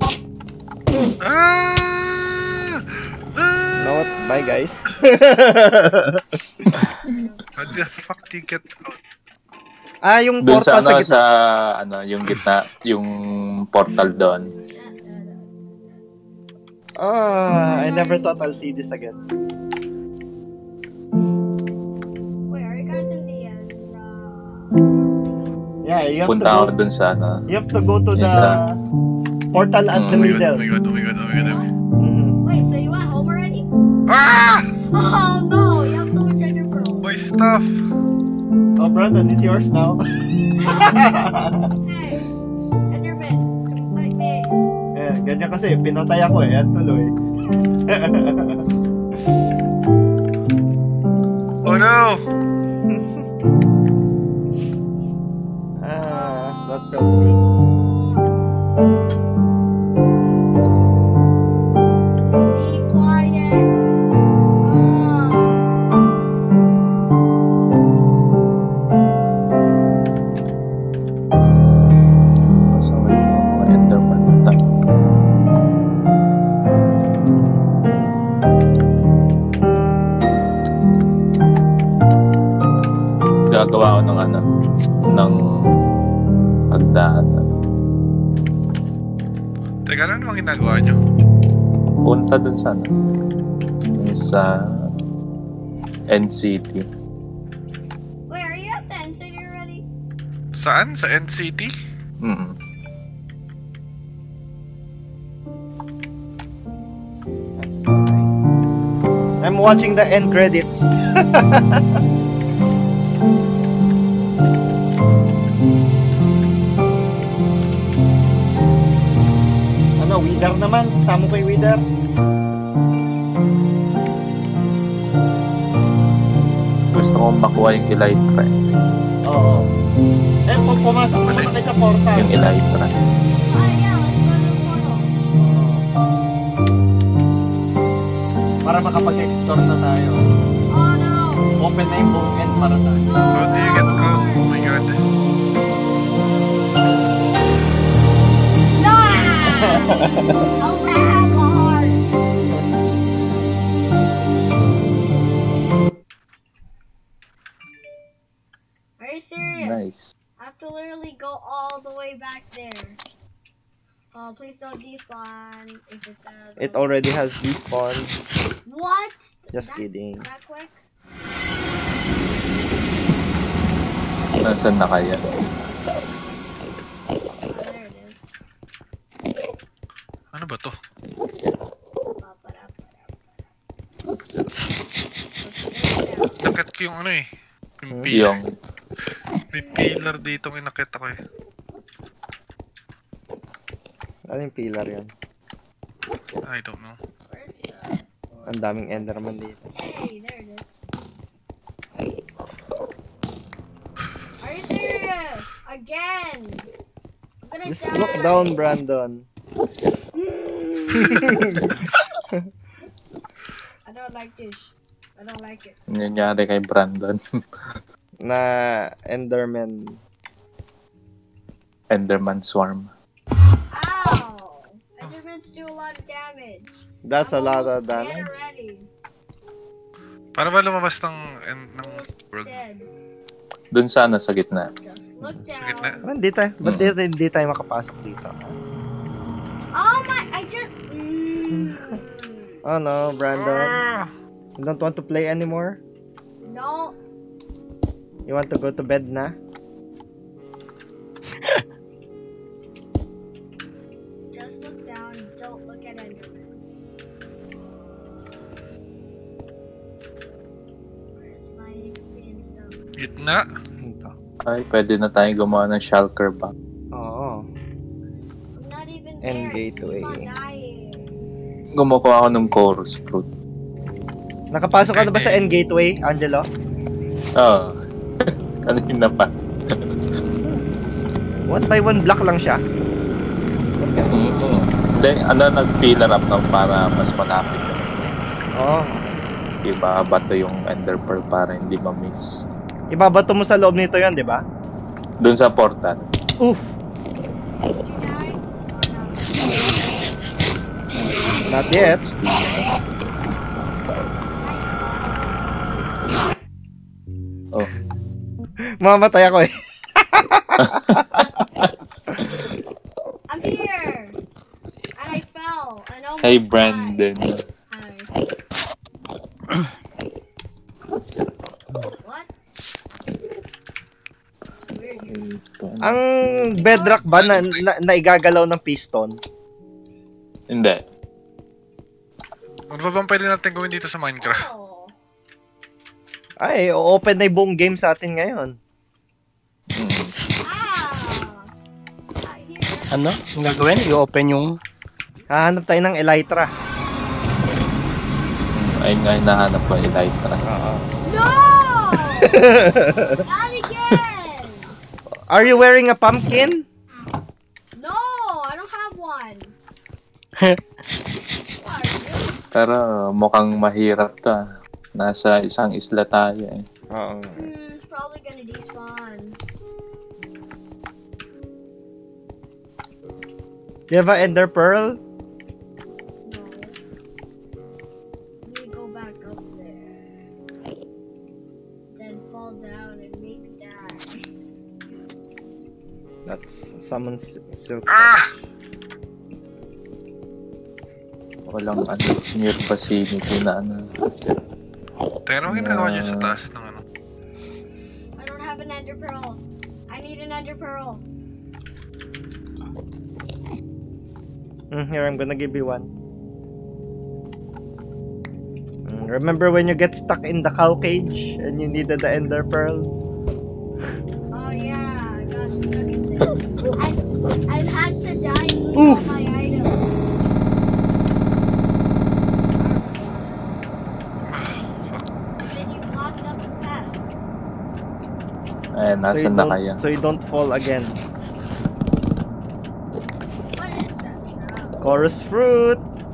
Ah! You know what? Bye guys. How the fuck do you get out? Ah, yung doon sa portal ano, sa gitna. sa ano, yung gitna, yung portal doon. Ah, I never thought I'll see this again. Wait, are you guys in the end? Uh, Yeah, you have Punta to ako go, doon sa ano. you have to go to Yung the sa- portal at Mm, the Oh my god, middle. oh my god, oh my god, oh my god. Mhm. wait, so you went home already? Ah! Oh no, you have so much ender pearls. My stuff! Oh, Brandon, it's yours now. Hey, Enderman, come fight me. Eh, ganyan kasi, pinatay ako eh, yan tuloy. Oh no! Ah, that felt good. Be quiet. Ah. Masama yung mga Enderman. Ta- Gagawa ko ng ano, ng hagdahan. Teka, ano namang ginagawa nyo? Punta dun sa ano, yung sa N C T. Wait, are you at the end city already? Saan? Sa N C T? Mm. I'm watching the end credits. Ano, Wither naman? Kasama ko yung Wither. Gusto kong makuha yung Elytra. Oo. Eh, kung pumasok naman kayo sa portal. Yung Elytra. Ah, yeah, let's go to the portal. Para makapag-explore na tayo. Oh no. Open na yung buong end para sa akin. How do you get out? Oh my god. No! I'll have a heart. Are you serious? Nice. I have to literally go all the way back there. Oh, please don't despawn. If it does. It already has despawn. What? Just That- kidding. That quick? Nasaan na kaya? Oh, there it is. Ano ba to? Nakit ko yung ano eh. Yung Hmm? pillar. Yung May pillar dito yung nakita ko eh. Ano yung pillar yun? I don't know. Where's the... Ang daming Enderman dito. Hey, there it is. Are you serious? Again? I'm gonna Just die. look down, Brandon. I don't like this. I don't like it. nangyari kay Brandon. Na Enderman. Enderman Swarm. Ow! Endermans do a lot of damage. That's a I'm lot of almost dead damage. already. Para ba lumabas ng, en- ng world? Dead. Dun sana sa gitna. Just look Sa gitna? down. Ba't hindi tayo, ba't Mm. dito, hindi tayo makapasok dito? Oh my! I just. Mm. Oh no, Brandon. Ah! You don't want to play anymore? No. You want to go to bed na? Just look down. Don't look at Enderman. Gitna. Ito. Ay, pwede na tayong gumawa ng shulker ba? Oo. I'm not even End there. gateway. Keep on dying. Gumawa ako ng chorus fruit. Nakapasok ka na ba sa end gateway, Angelo? Oo. Kanina pa. One by one block lang siya. What ka? Mm-hmm. Hindi, ano, nag-pillar up lang para mas malapit. Oo. Iba bato yung ender pearl para hindi ma-miss. Ibabato mo sa loob nito yan, di ba? Doon sa portal. Oof! Did you die? Or no? Not yet. Oh. Mamamatay ako eh. I'm here! And I fell. And almost Hey, died. Brandon. Hi. What? Weird here. Ang bedrock ba na, na, na igagalaw ng piston? Hindi. Ano ba bang pwede natin gawin dito sa Minecraft? Oh. Ay, open na yung buong game sa atin ngayon. Mm. Ah! Ah, here. Ano? Ang gagawin? I-open yung... Hahanap tayo ng Elytra. Mm, ayun nga, hinahanap ko, Elytra. Oo. No! Not again! Are you wearing a pumpkin? No! I don't have one. What are you? Pero mukhang mahirap ta. Nasa isang isla tayo eh. Oo. Hmm, it's probably gonna despawn. Do you have a ender pearl? No. Let me go back up there. Then fall down and maybe die. That's someone's silk. Ah! Walang ano, near vicinity na ano. Tingnan mo ginagawa dyan sa taas ng ano. I don't have an ender pearl. I need an ender pearl. Mm, here, I'm gonna give you one. Mm, remember when you get stuck in the cow cage and you needed the ender pearl? Oh yeah, I got stuck in there. I I had to die and lose Oof. all my items. Then you blocked up the path. Eh, So you nasan na don't, kaya? so you don't fall again. What is that sound? Chorus fruit!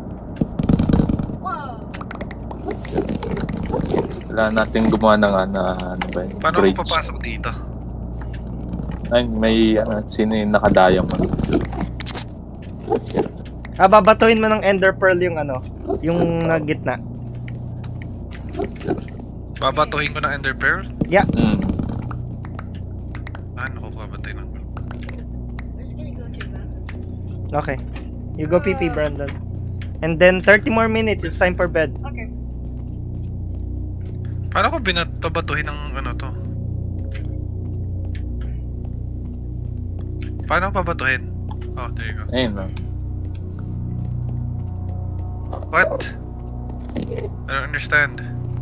Whoa! Wala natin gumawa ng ano, ano ba yun? Paano Bridge. ako papasok dito? Ay, may ano, sino yung nakadiamond? Ah, babatuhin mo ng ender pearl yung ano, yung na gitna. Babatuhin ko ng ender pearl? Yeah. Mm. Ano ko babatay ng... I'm just gonna go to the bathroom. Okay. You go pee-pee, Brandon. And then thirty more minutes, it's time for bed. Okay. Paano ko binat babatuhin ng ano to? Paano ko babatuhin? Oh, there you go. Ayun no. What? I don't understand.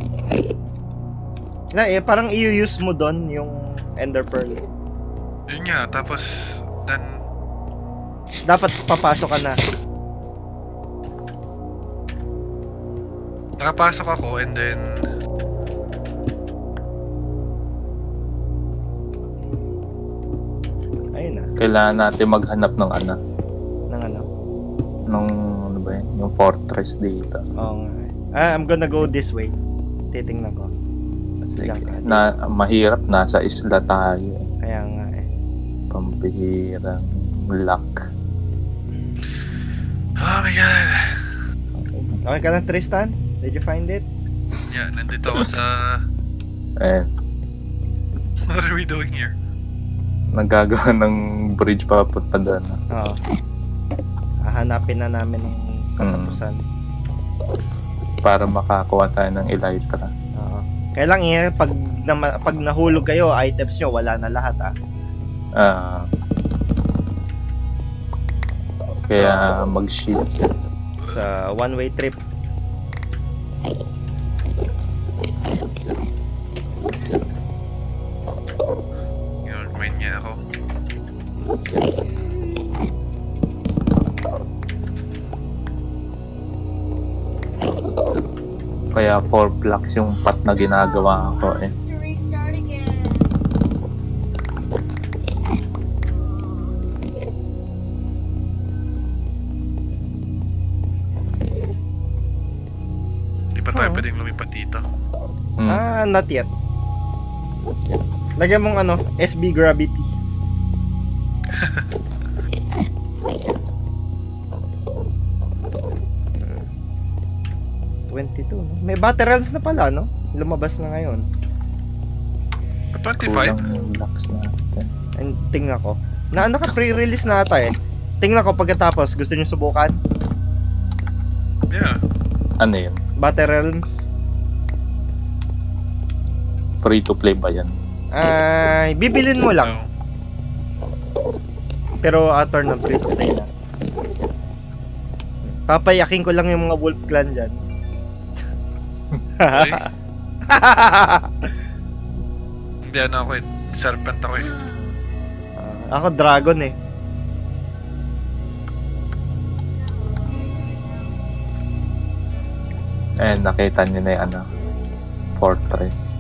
Na, eh, parang i-use mo doon yung ender pearl. Yun nga, tapos... Then... Dapat papasok ka na. Nakapasok ako and then... Ayun na. Kailangan natin maghanap ng ano, Nang ano. ng ano ba yun? Yung fortress dito. Oo nga. eh. Ah, I'm gonna go this way. Titingnan ko. Sige. Lang ka. Na, mahirap, nasa isla tayo. eh. Kaya nga eh. Pampihirang luck. Oh my god! Okay ka na, Tristan? Did you find it? Yeah, nandito ako sa... Eh, What are we doing here? nagagawa ng bridge papunta doon. Oo. Hahanapin na namin ng katapusan. Para makakuha tayo ng elytra. Oo. Kaya lang eh, pag, na, pag nahulog kayo, items nyo, wala na lahat ah. Ah. Kaya mag-shield. Sa one-way trip. Kaya four blocks yung pat na ginagawa ko eh. To restart again. Di pa tayo Oh. pwedeng lumipat dito. Hmm. Ah, not yet. Lagyan mong ano, S B gravity. twenty-two, no? May battle realms na pala, no? Lumabas na ngayon. twenty-five? Kulang yung blocks natin. And tingnan ko. Na ano ka pre-release na ata eh. Tingnan ko pagkatapos, gusto niyo subukan? Yeah. Ano yun? Battle realms. Free to play ba yan? Ay, bibilin mo lang. Pero ator ng free to play lang. Papayakin ko lang yung mga wolf clan dyan. Okay. Hindi ano ako eh. Serpent ako eh. Ah, ako dragon eh. Eh, nakita niyo na yung ano, fortress.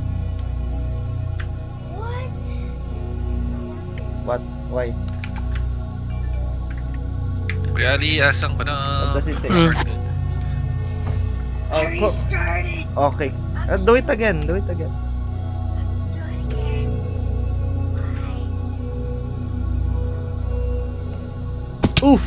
What? What? Why? Kuya Ali, asang ko na. What does it say? Mm. Oh, I ko- restarted. okay. Uh, do it again. Do it again. Let's do it again. Why? Oof!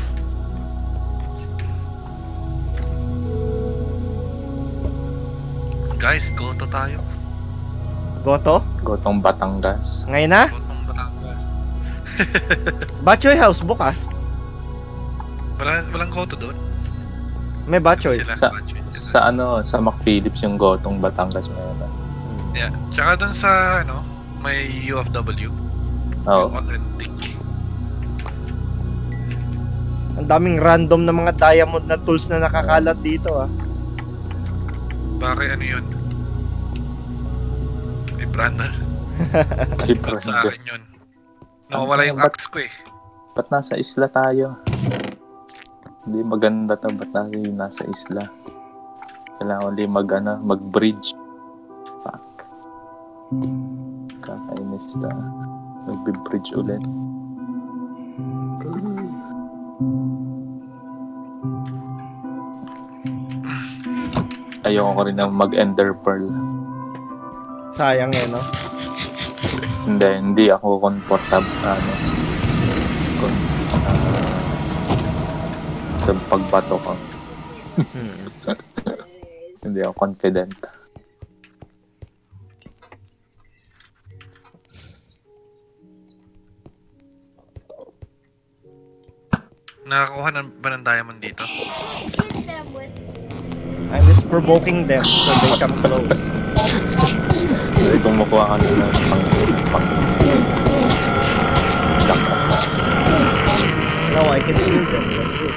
Guys, goto tayo. Goto? Gotong Batangas. Ngayon na? Gotong Batangas. Batchoy House bukas. Wala, walang goto doon. May Batchoy. Sila, Sa- batch yun. Sa ano, sa McPhillips yung Gotong Batangas meron. Yeah. Tsaka doon sa, ano, may U F W. Oo. Yung authentic. Ang daming random na mga diamond na tools na nakakalat dito ah. Bakit ano yun? May Brandon. Kay Ba't sa Brandon. akin yun? Nawawala yung Ba't- axe ko eh. Ba't nasa isla tayo? Hindi maganda to. Ba't tayo nasa isla? Kailangan ulit mag, ano, mag-bridge. Fuck. Kakainis na. Mag-bridge ulit. Ayoko ko rin na mag-ender pearl. Sayang eh no? Hindi, hindi ako comfortable ano, con, ah, sa pagbato ko. Hmm. Hindi ako confident. Nakakuha na ba ng diamond dito? Hit them with. I'm just provoking them so they come close. Kasi kung makuha ka nila pang pang duck attack. No, I can kill them like this.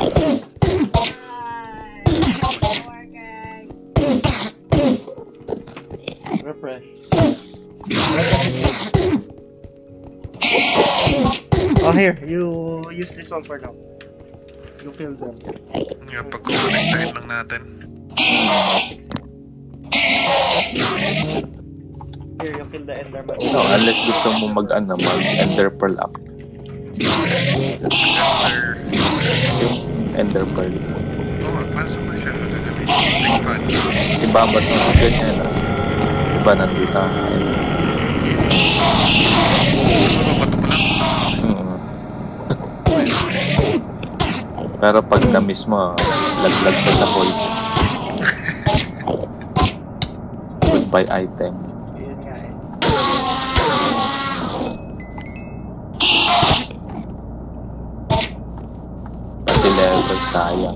Refresh. Oh, here. You use this one for now. You kill them. Yung pag-connectahin lang natin. Here, you kill the enderman. No, unless gusto mo mag ano, mag ender pearl up. Ender. Yung ender pearl. Oo nga, paano sa mga siya nagagaling? Big fan. Ibabat mo na ganyan ah. Iba nandito. Ayun. Mababato mo lang. Mm. Pero pag na-miss mo, laglag ka sa void. Goodbye item. Yun nga eh. Pati level, sayang.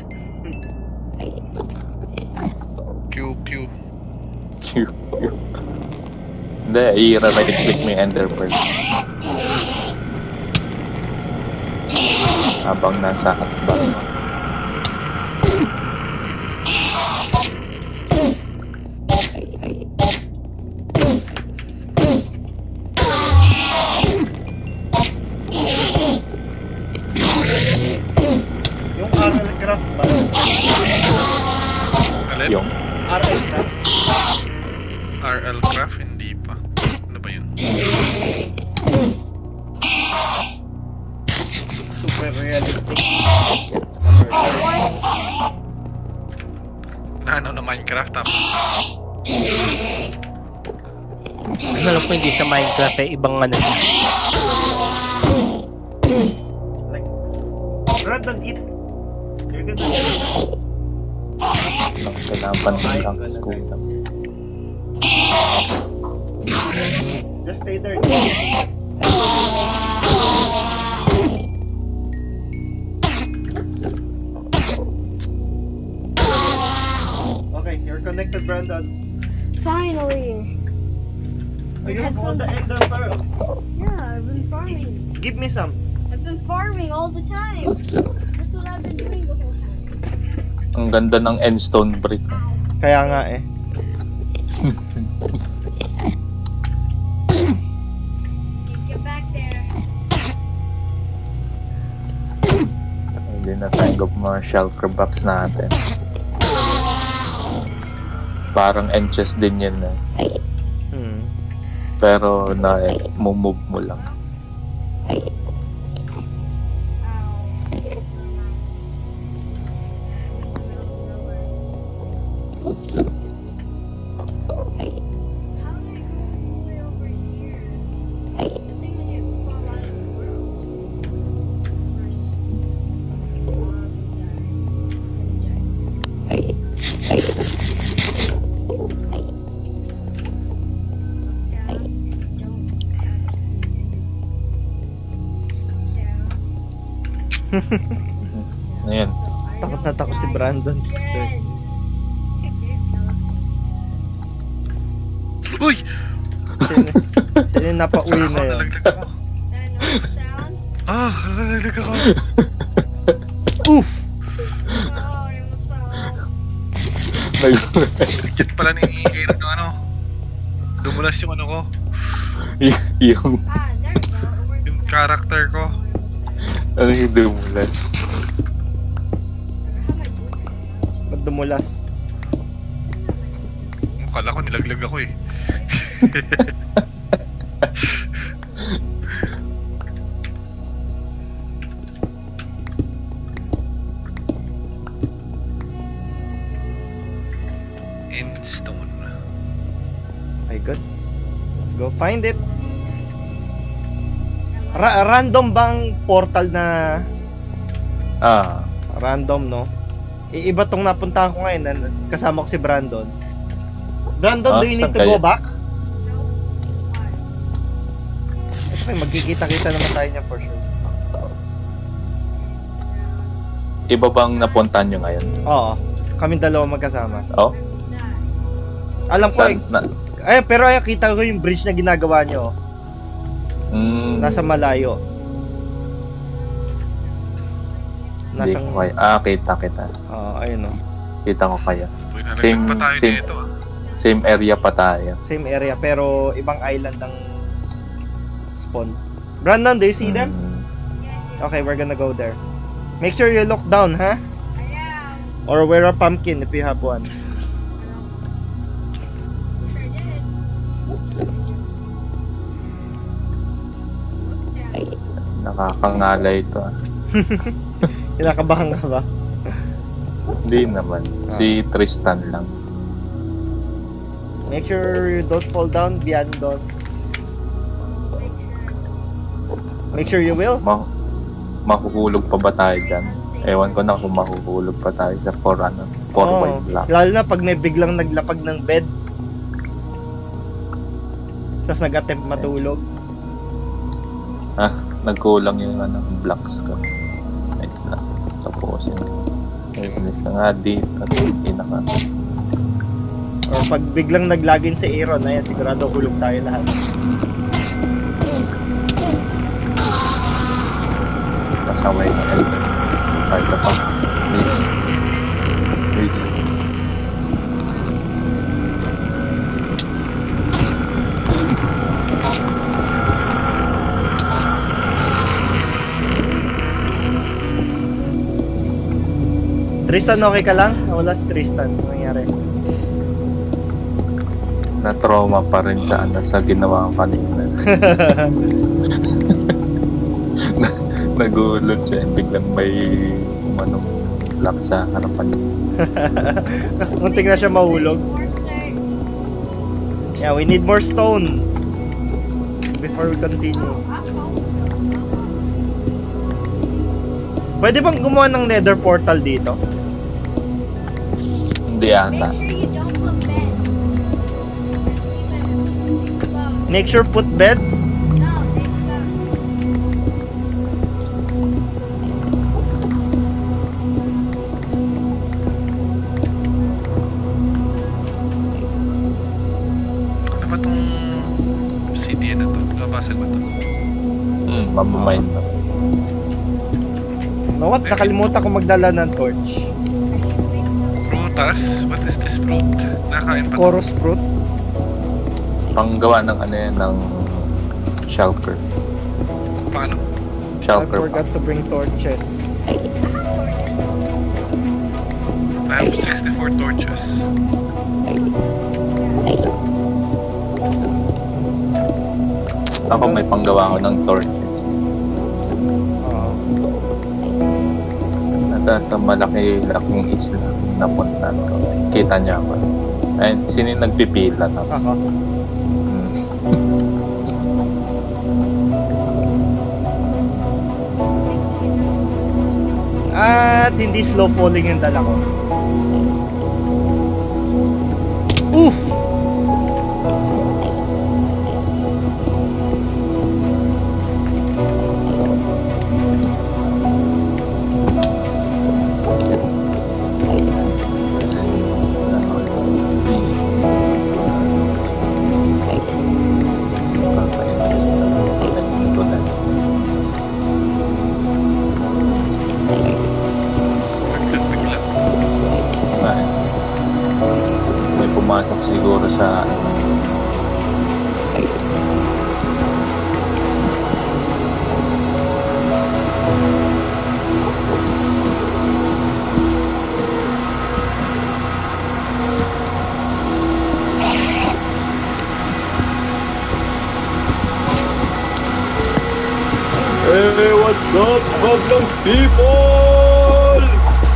Q, Q. Q. Hindi, i-right click mo yung ender pearl. Habang nasa hotbar. Yung R L graph ba? Alin? Yung R L na Minecraft tapos Ano lang po, hindi sa Minecraft eh, ibang ano. Like, Brandon, eat. You're gonna eat. Kailangan lang sa school. Just stay there. Okay, you're connected, Brandon. Finally. Oh, you have all the ender pearls. Yeah, I've been farming. Give me some. I've been farming all the time. That's what I've been doing the whole time. Ang ganda ng endstone brick. Kaya nga eh. Get back there. Hindi na tanggap mga shulker box natin. Parang enchest din yun eh. Hmm. Pero na eh, mumove mo lang. Ayan. Takot na takot si Brandon. Uy! Sino, sino yung napauwi na yun? Nalaglag ako. sound? Ah, nalaglag ako. Oof! Oh, I almost fell. Kit pala ni Aaron ng ano. Dumulas yung ano ko. Y- yung Ah, there we go. It worked Yung now. character ko. ano yung dumulas. How my boots are. Ba't dumulas? Akala ko nilaglag ako eh. Endstone. Okay, good. Let's go find it. Ra- random bang portal na Ah, random, no? Iiba tong napuntahan ko ngayon. nan- Kasama ko si Brandon. Brandon, Ah, do you need saan to go kayo? back? Nope. Why? Okay, magkikita-kita naman tayo niya for sure. iba bang napuntahan nyo ngayon? Oo. Kami dalawa magkasama. Oh? Alam ko eh. Saan? Na, Ay, pero ay, kita ko yung bridge na ginagawa nyo. mm, Nasa malayo. hindi Nasang... ko kaya. Ah, kita kita. Oo, ayun o. Kita ko kaya. Uy, nalaglag Same- pa tayo same- dito ah. Same area pa tayo. Same area, pero ibang island ang spawn. Brandon, do you see them? Mm, Okay, we're gonna go there. Make sure you look down, ha? I am. Or wear a pumpkin if you have one. Wish I did. Look down. nakakangalay ito ah. Kinakabahan ka ba? Hindi naman. Si Tristan lang. Make sure you don't fall down beyond doon. Make sure. Make sure you will. Ma mahuhulog pa ba tayo dyan? Ewan ko na kung mahuhulog pa tayo sa four, ano, four Oo. wide block. Lalo na pag may biglang naglapag ng bed. Tapos nag-attempt matulog. Ah, nagkulang yung ano, blocks ko. Wait lang. Tapusin. Inis ka nga dito. Ina ka. Or pag biglang naglagin si Aaron, ayan, sigurado hulog tayo lahat. Kasaway ka. Kahit ka pa. Please. Please. Tristan, okay ka lang? Wala si Tristan. Ano nangyari? Na-trauma pa rin sa ano, sa ginawa ko kanina. Nagulot siya. Biglang may umanong lock sa harapan niya. Muntik na siya mahulog. More stone. Yeah, we need more stone. Before we continue. Oh, I'll call it. Pwede bang gumawa ng nether portal dito? Hindi Make ata. sure you don't put beds. It's even low. Make sure put beds. No, it's low. Ano ba tong C D na to? Nabasag ba to? Hmm, mamamain na. No, what? Nakalimutan ko magdala ng torch. Frutas? What is this fruit? Nakain pa to? Chorus fruit. Panggawa ng ano yan, ng shulker. Paano? I Shulker pa. forgot to bring torches. I have sixty-four torches. Ako may panggawa ko ng torches. Oo. Nata malaki laking isla na puntan ko. Kita niya ako. Ay, sino yung nagpipila na? Ako. Hmm. At hindi slow falling yung dala ko. Oof! Biglang bigla. Ay, may pumatok siguro sa ano. Hey, what's up, Badlong people?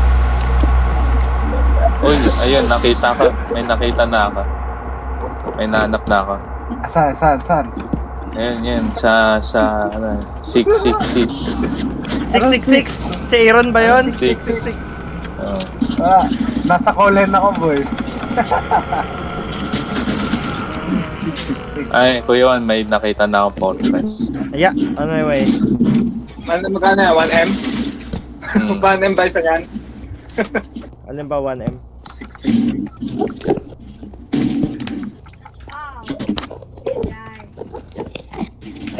Uy, ayun, nakita ka. May nakita na ako. May nahanap na ako. Saan, saan, saan? Ayun, yun. Sa, sa, ano, six six six. six six six. Si Aaron ba yun? Six. six six six. Oh. Ah, nasa Colen ako, boy. Ay, Kuya Juan, may nakita na akong fortress. Yeah, on my way. Ano magkano yan? one M? Hmm. one M ba isa yan? Alin ba one M? Oh, die.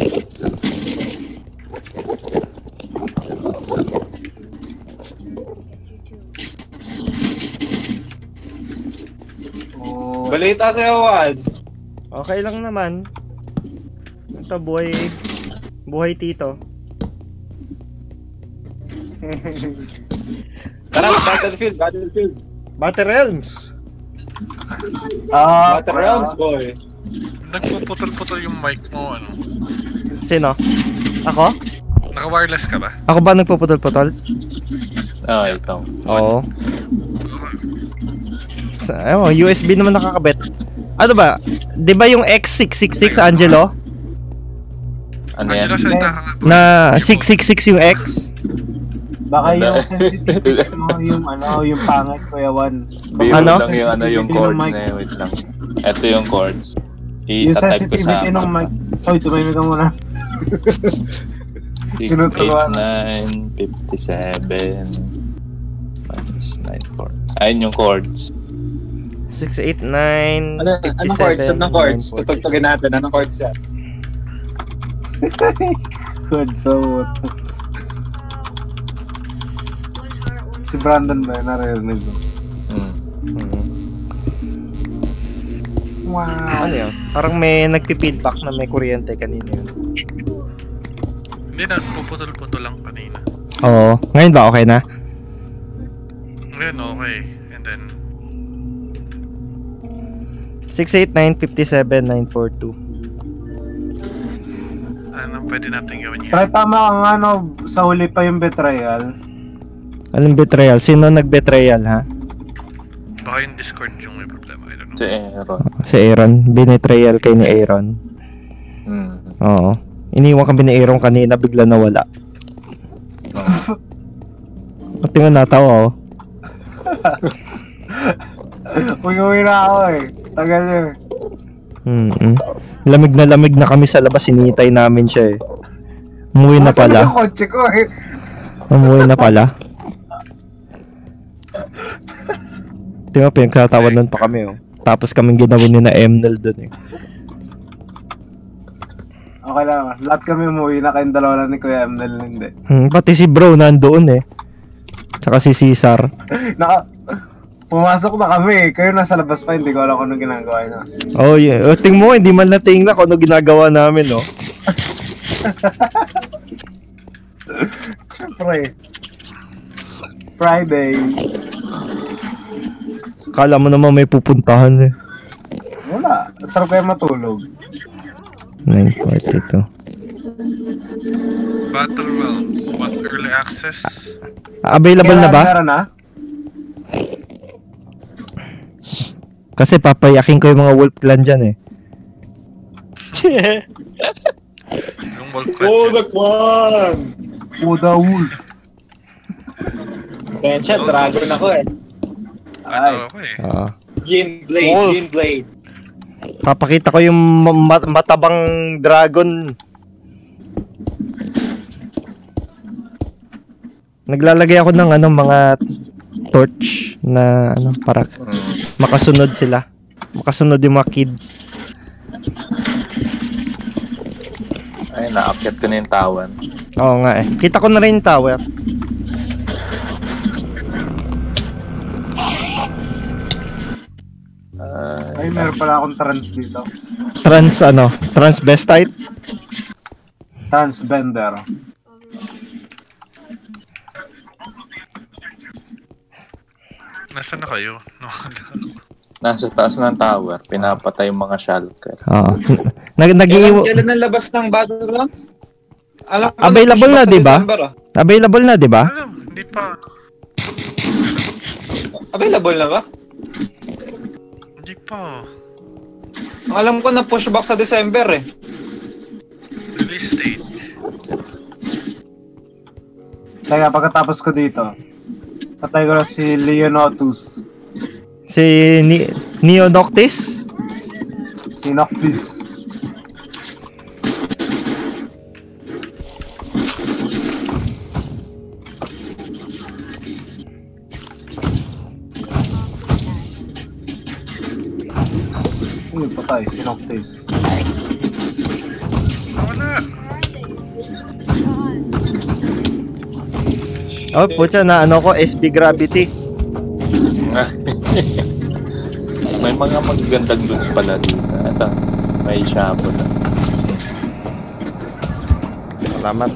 Oh, Balita sa'yo, Juan. Okay lang naman. Ito, buhay... Buhay tito. Tara, Battlefield, Battlefield. Battle Realms! ah, Battle Realms, boy. Nagpuputol-putol yung mic mo, ano? Sino? Ako? Naka-wireless ka ba? Ako ba nagpuputol-putol? Oh, ikaw. Oo. Sa, oh, U S B naman nakakabit. Ano ba? 'Di ba yung X six six six, Angelo? Ano yan? Angelo, salita ka nga. Na six six six yung X? baka yung sensitivity mo, yung ano, yung pangit, Kuya Juan. Biro Ano? lang yung ano yung Sensitivity ng chords mic. na yun. Wait lang. Ito yung chords. Yung I-type ko sa sensitivity ng mic. Hoy, tumimik ka muna. six, Sinuturuan. eight, nine, fifty-seven, minus nine, four. Ayun yung chords. six eight nine Ano, anong chords? Anong chords? Tutugtugin natin. Anong chords yan? Good, so, One heart, one si Brandon ba, naririnig mo? Hmm. Wow. Ano yun? Parang may nagpi-feedback na may kuryente kanina yun. Hindi na, puputol-putol lang kanina. Oo. Ngayon ba okay na? Ngayon, okay. And then, six eight nine five seven nine four two. anong pwede natin gawin yan? Try tama ang ano, sa huli pa yung betrayal. Anong betrayal? Sino nag-betrayal, ha? Baka yung Discord yung may problema. I don't know. Si Aaron. Si Aaron. Binitrial kay ni Aaron. Hmm. Oo. Iniwan kami ni Aaron kanina, bigla nawala. Pati mo natawa, oh. Uwi-uwi na ako eh. Tagal yun. Mm-mm. Lamig na lamig na kami sa labas, sinitay namin siya eh. Umuwi na Matagal pala. yung kotse ko eh. Umuwi na pala. Di ba, pinagtatawanan pa kami, oh. Tapos kaming ginawin ni na Emnel dun eh. Okay lang. Lahat kami umuwi na, kayong dalawa lang ni Kuya Emnel hindi. Hmm, pati si bro nandoon eh. Tsaka si Cesar. Naka... Pumasok na kami, kayo nasa labas pa, hindi ko alam kung anong ginagawa nyo. Oh yeah. O, ting mo, hindi man natingnan kung ano ginagawa namin, no? Siyempre. Friday. Kala mo naman may pupuntahan eh. Wala. Sarap kayo matulog. nine forty-two. Battle Realms. What early access? Available na ba? Meron na? Kasi papayakin ko yung mga wolf clan dyan eh. Yung Wolf Clan. Oh, the Kwan! Uda Wolf. Kaya dragon ako eh. Ano ako eh. Oo. Yin Blade, Oh. Yin Blade. Papakita ko yung ma- matabang dragon. Naglalagay ako ng ano, mga torch na ano, para makasunod sila. Makasunod yung mga kids. Ay, naakyat ko na yung tawan. Oo nga eh. Kita ko na rin yung tower. Ay, meron pala akong trans dito. Trans ano? Transvestite? Transbender. Nasaan na kayo? No. Nasa taas ng tower, pinapatay yung mga shulker. Oo. Nag nag Kailan, kailan ang labas ng Battle Realms? Alam ko, Available na, sa di ba? December, ah. Available na, di ba? Alam, hindi pa. Available na ba? Hindi pa. Ang alam ko na pushback sa December eh. Release date. Kaya pagkatapos ko dito, patay ko na si Leonotus. Si Ni Neo Noctis? Si Noctis. Ano yung patay? Si Noctis. Wala. Oh, putya na ano ko, S B Gravity. May mga magagandang goods pala dito. Ito, may shapo na. Salamat.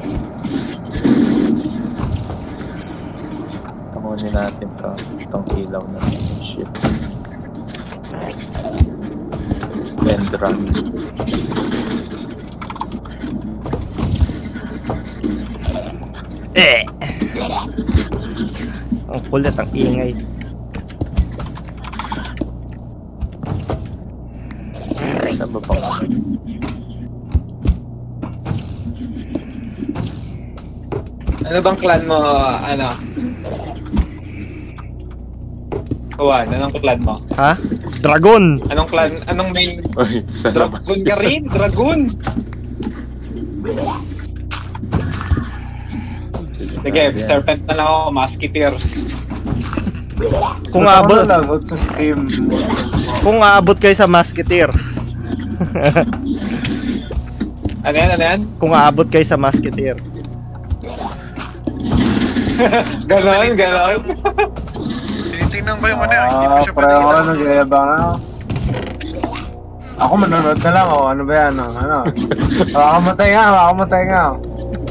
Kamunin natin to. Itong ilaw na shit. Dendron. Eh! Ang kulit, ang ingay. Saan ba pa? Ano bang clan mo, ano? Juan, anong clan mo? Ha? Dragon! Anong clan, anong main? Uy, sa labas. Dragon ka rin? Dragon! Sige, serpent na lang ako, musketeers. Kung Ba't ako aabot, nalagot sa Steam? kung aabot kayo sa Musketeer. Ano yan, ano yan? Kung aabot kayo sa Musketeer. Ganon, ganon. Tinitingnan ko yung ano yun. Hindi pa Ah, siya pareho ako pala. nagyayabang ako. Ako manonood na lang oh. Ano ba yan? Oh? Ano? Makamatay nga, makamatay nga. Oh.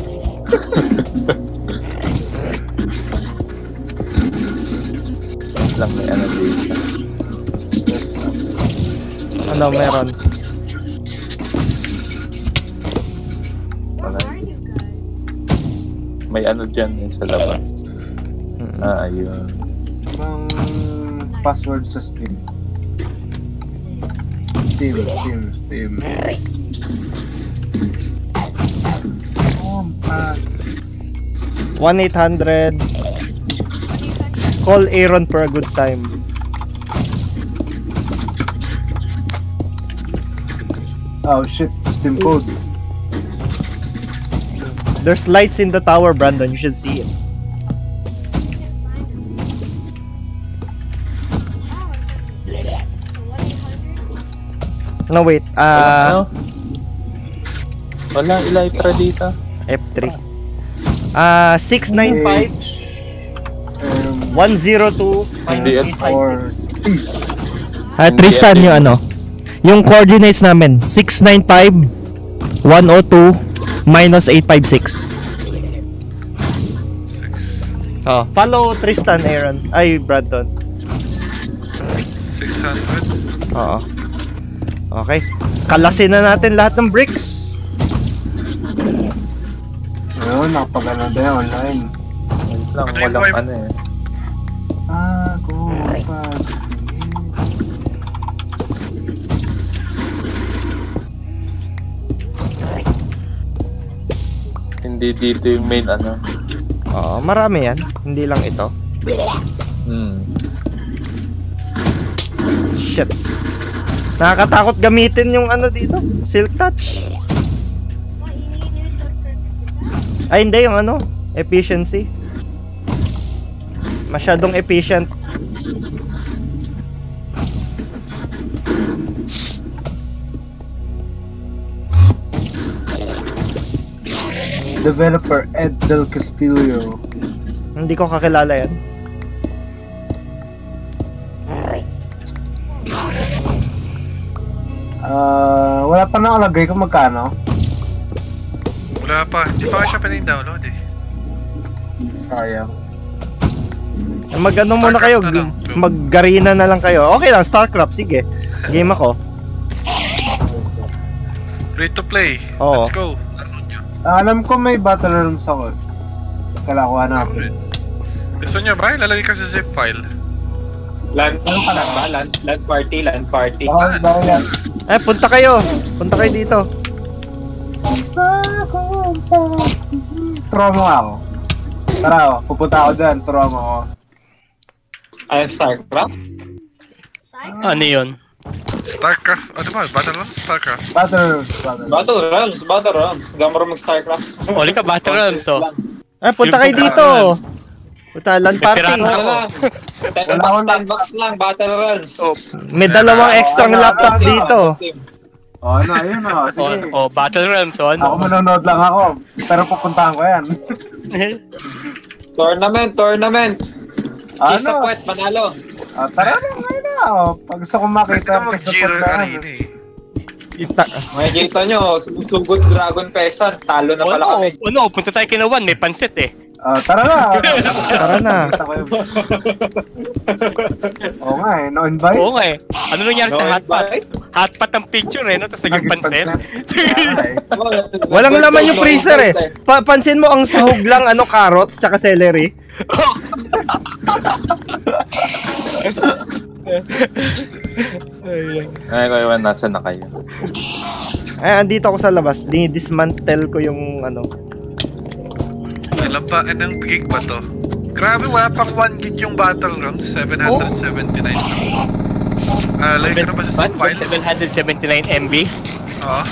Lang may ano dito. Ano meron? Where are you guys? May ano dyan eh, sa labas. Mm. Ah, ayun. Ang... password sa Steam. Steam, Steam, Steam. Compact. one eight hundred. Call Aaron for a good time. Oh shit, Steam code. There's lights in the tower, Brandon. You should see it. No, wait. Ah, Ano? Wala, Elytra dito. F three. Ah, six nine five, Um, one zero two, Hindi eight yan. five or six. Ah, Hindi Tristan, yan. yung ano, yung coordinates namin, six nine five, one oh two, minus eight five six. Oh, follow Tristan, Aaron. Ay, Brandon. six hundred. Oo. Okay. Kalasin na natin lahat ng bricks. ayun, nakapagano na yung online. Wait lang, Ano yung walang wipe? ano eh. Ah, compact. Hindi dito yung main ano. Oo, marami yan. Hindi lang ito. Hmm. Shit. Nakakatakot gamitin yung ano dito. Silk touch. What, you need new shortcut? Ay, hindi. Yung ano. Efficiency. Masyadong efficient. Developer Ed Del Castillo. Hindi ko kakilala yan. Ah, wala pa nakalagay kung magkano. Wala pa. Hindi pa siya pinin-download eh. Sayang. Mag ano muna Starcraft kayo. na lang. Mag-garena na lang kayo. Okay lang, Starcraft. Sige. Game ako. Free to play. Oo. Let's go. Laro nyo. Ah, alam ko may battle rooms ako. Kala ko hanapin. Gusto nyo ba? Ilalagay ka sa zip file. Land, ano pa lang ba? Land, land party, land party. Oh, dahil yan. Eh, punta kayo. Punta kayo dito. Turuan mo nga ako. Tara, oh, pupunta ako dyan. Turuan mo ako. Ayun, Starcraft? Cycle? Ano yun? Starcraft. Ano ba? Battle Royale? Starcraft. Battle rooms, battle rooms. Battle Realms, Battle Realms. Gamaro mag-Starcraft. Oli ka, battle run to. Eh, punta kayo dito. Punta, land party. Veteran Ano ako. lang? ten Wala bucks, akong ten bucks lang, Battle Realms. May dalawang extra laptop dito. Oh, ano, ayun oh. O, Sige. o, battle run to, Ako ano? manonood lang ako. Pero pupuntahan ko yan. Tournament, tournament. Ano? Kisa Puwet, manalo. Ah, tara na, ngayon na. Oh. Pag gusto kong Pwede makita na ang kesa mag-Giro puntahan. Arena eh. Ita- Makikita nyo, sumusugod Dragon Pesa. Talo na O, pala ano, kami. ano, punta tayo kina Juan, may pansit eh. Ah, tara na. Tara na. Kita ko yun. Oo nga eh, no-invite. Oo nga eh. Ano nangyari sa No hotpot? invite? Hotpot ang picture eh, no? Tapos naging pansit. Walang laman yung freezer eh. Pa- pansin mo ang sahog lang, ano, carrots, tsaka celery. Ay, ko Iwan, nasa na kayo? Ay, andito ako sa labas. Di-dismantle ko yung, ano. Alam pa, anong gig ba to? Grabe, wala pang one gig yung battle round. seven seventy-nine lang. Ah, lagay ko na ba sa zip file? seven seventy-nine M B. Oo.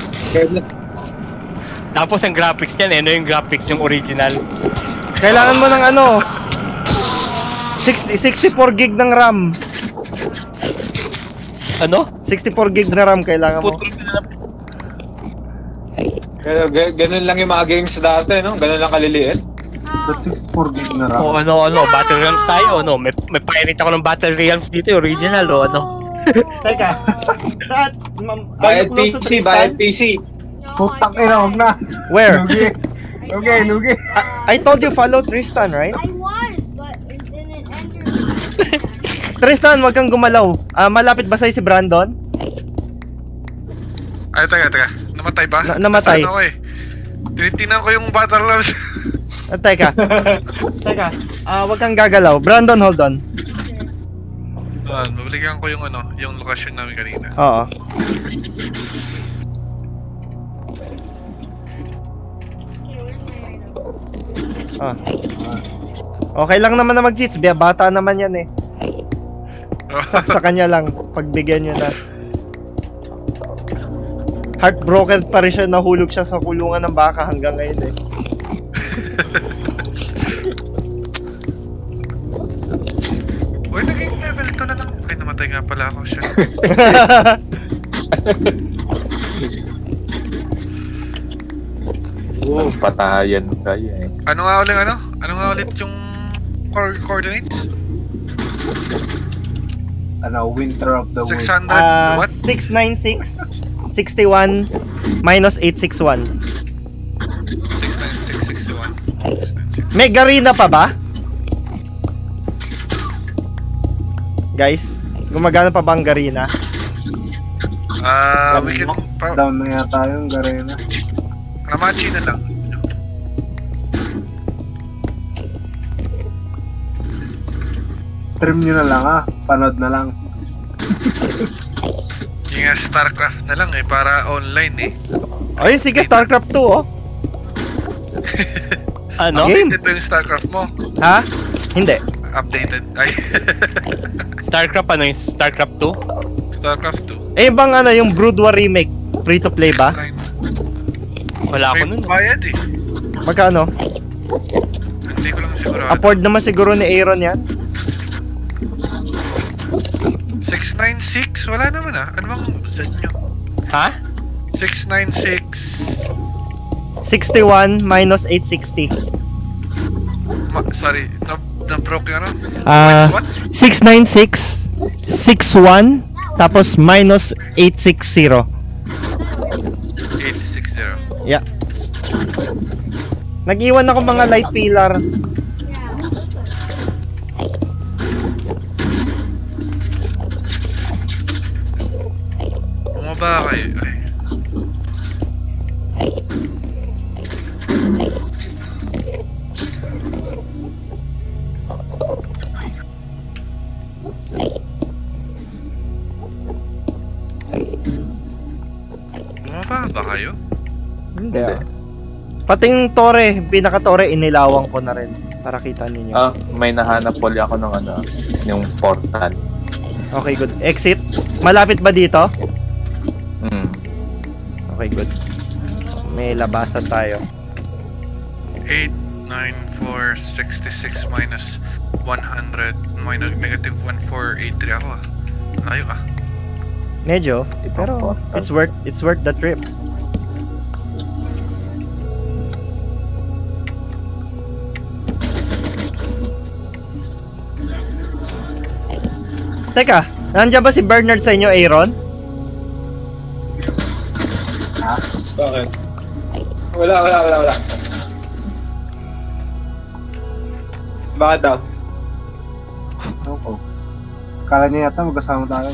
Tapos ang graphics niyan eh, ano yung graphics yung original? Kailangan mo ng, ano, sixty, sixty-four gig ng RAM. Ano? sixty-four gig na RAM kailangan mo. Putol na Pero ga- ganun lang yung mga games dati, no? Ganun lang kaliliit. But sixty-four gig na O RAM. ano, ano, Battle Realms tayo, ano? May, may pirate ako ng Battle Realms dito, yung original, o ano? Teka. That, ma'am, are Bayad you P close to C, bayad Tristan? P C. Putang ina, huwag na. Where? Lugi. Okay, lugi. I, I told you follow Tristan, right? I was, but it didn't enter. Tristan, wag kang gumalaw. Ah, malapit ba sa'yo si Brandon? Ay, teka, teka. Namatay ba? Na- namatay. Saan ako eh? Tinitingnan ko yung battle rounds. Ah, teka. Teka. Ah, wag kang gagalaw. Brandon, hold on. Ah, babalikan ko yung ano, yung lokasyon namin kanina. Oo. Okay, where's my item? Ah. Okay lang naman na mag-cheats. Bata naman yan eh. Sa, sa kanya lang. Pagbigyan nyo na. Heartbroken pa rin siya. Nahulog siya sa kulungan ng baka hanggang ngayon eh. Uy, naging level two na lang. Ay, namatay nga pala ako siya. Oh. Patayan kayo eh. Ano nga ulit ano? Ano nga ulit yung co- coordinates? Ano, Winter of the six Woods. hundred Ah, what? six ninety-six, sixty-one, minus eight sixty-one. six ninety-six, sixty-one. May Garena pa ba? Guys, gumagana pa ba ang Garena? Ah, we can... Pro- Down na yata yung Garena. Hamachi na lang. Stream nyo na lang ah. Panood na lang. Yung nga Starcraft na lang eh, para online eh. Ay, sige, StarCraft two oh. Ano? Game. Updated ba yung Starcraft mo? Ha? Hindi. Updated. Ay. Starcraft ano yung Starcraft two? Starcraft two. Eh, bang ano, yung Brood War remake? Free to play ba? Wala ako May nun. bayad eh. Magkano? Hindi ko lang sigurado. Afford naman siguro ni Aaron yan. six ninety-six? Wala naman ah. Ano bang Z nyo? Ha? six ninety-six. sixty-one minus eight sixty. Ma- sorry, na, na-broke yung ano? Ah, What? six ninety-six, sixty-one, tapos minus eight sixty. eight sixty. Yeah. Nag-iwan ako mga light pillar. Bumaba kayo. Ay. Bumaba ba kayo? Hindi ah. Pati yung tore, pinaka-tore, inilawang ko na rin. Para kita ninyo. Ah, may nahanap ulit ako ng ano, yung portal. Okay, good. Exit. Malapit ba dito? Hmm. Okay, good. May labasan tayo. eight ninety-four sixty-six minus one hundred minus negative one four eight three ako ah. Layo ah. Medyo, pero it's worth it's worth the trip. Teka, nandiyan ba si Bernard sa inyo, Aaron? Bakit? Wala, wala, wala, wala. Bakit daw? Oo. Kala niya yata magkasama tayo.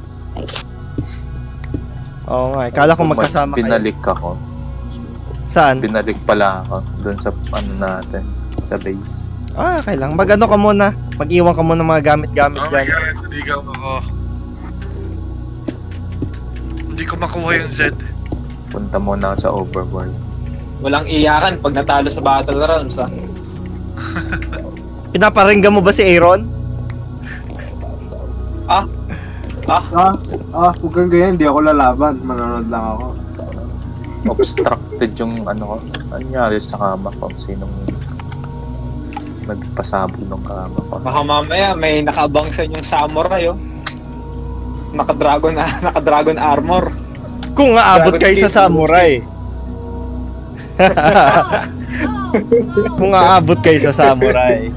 Oo nga, eh. Kala ko magkasama kayo. Binalik ako. Saan? Binalik pala ako doon sa ano natin, sa base. Ah, okay lang. Mag-ano ka muna. Mag-iwan ka muna ng mga gamit-gamit Oh my dyan. god, naligaw ako. Hindi ko makuha yung Z. Punta muna ako sa overworld. Walang iyakan pag natalo sa battle rounds ah. Pinaparinggan mo ba si Aaron? Ah? Ah? Ah, ah, huwag kang ganyan, hindi ako lalaban. Manonood lang ako. Obstructed yung ano ko. Anyari sa kama ko. Sinong nagpasabog ng kama ko. Baka mamaya may nakaabang sa inyong samurai oh. Naka-dragon, naka-dragon armor. Kung aabot kayo sa samurai. Kung aabot kayo sa samurai.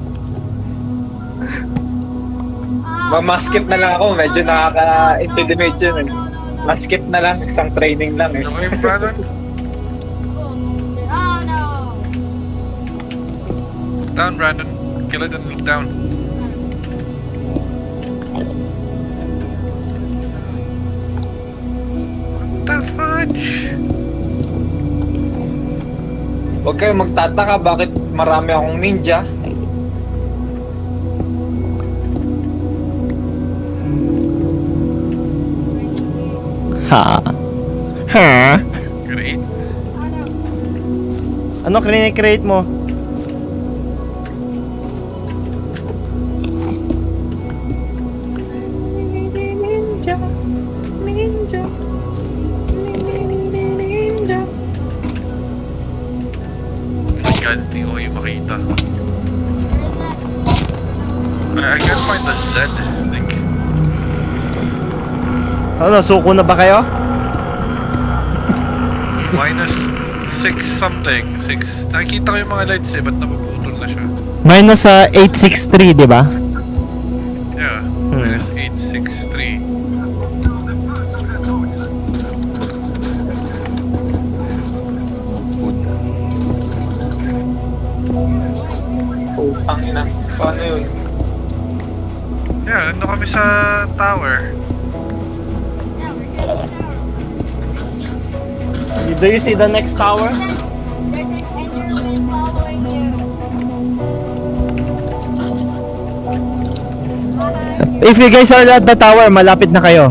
Ma-maskip na lang ako, medyo nakaka-intimidate yun eh. Maskip na lang, isang training lang eh. Okay, Brandon? Oh no! Down, Brandon. Kill it and look down. What the fudge? Huwag kayong magtataka bakit marami akong ninja. Ha? Ha? Create. Ano create mo? Ninja. Ninja. Ninja. My God, hindi ko kayo makita. I, I can't find the Z. Like, Ano, suko na ba kayo? minus six something. six. Nakikita ko yung mga lights eh, ba't napuputol na siya? Minus sa eight sixty-three, di ba? Yeah, minus eight six three. Oh, ang ina. Paano yun? Yeah, ano kami sa tower. Do you see the next tower? There's an Enderman following you. If you guys are at the tower, malapit na kayo.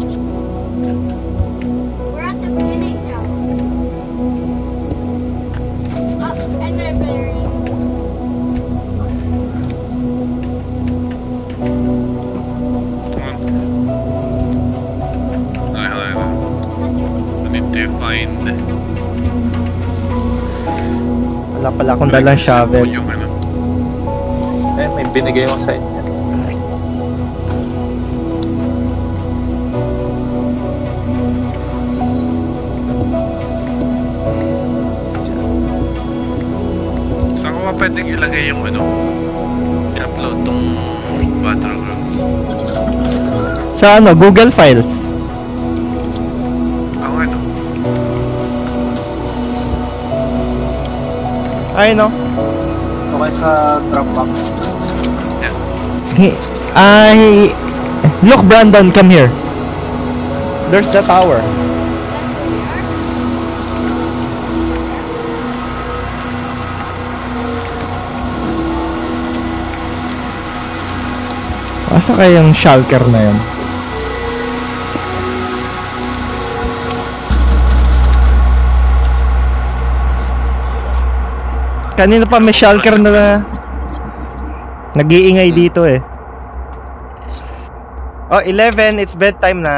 We're at the beginning tower. Up, Enderberry. Ay, hala, hala. I need to find... Wala pala akong dalang shovel. Yung ano. Eh, may binigay mo sa inyo. Saan ko ba pwedeng ilagay yung ano? I-upload tong Battlegrounds. Sa ano, Google Files. Ako ano? Ay, no? Okay sa Dropbox. He- I... Look, Brandon, come here. There's the tower. Asa kayang shulker na yun? Kanina pa may shulker na nag-iingay dito eh. Oh, eleven, it's bedtime na.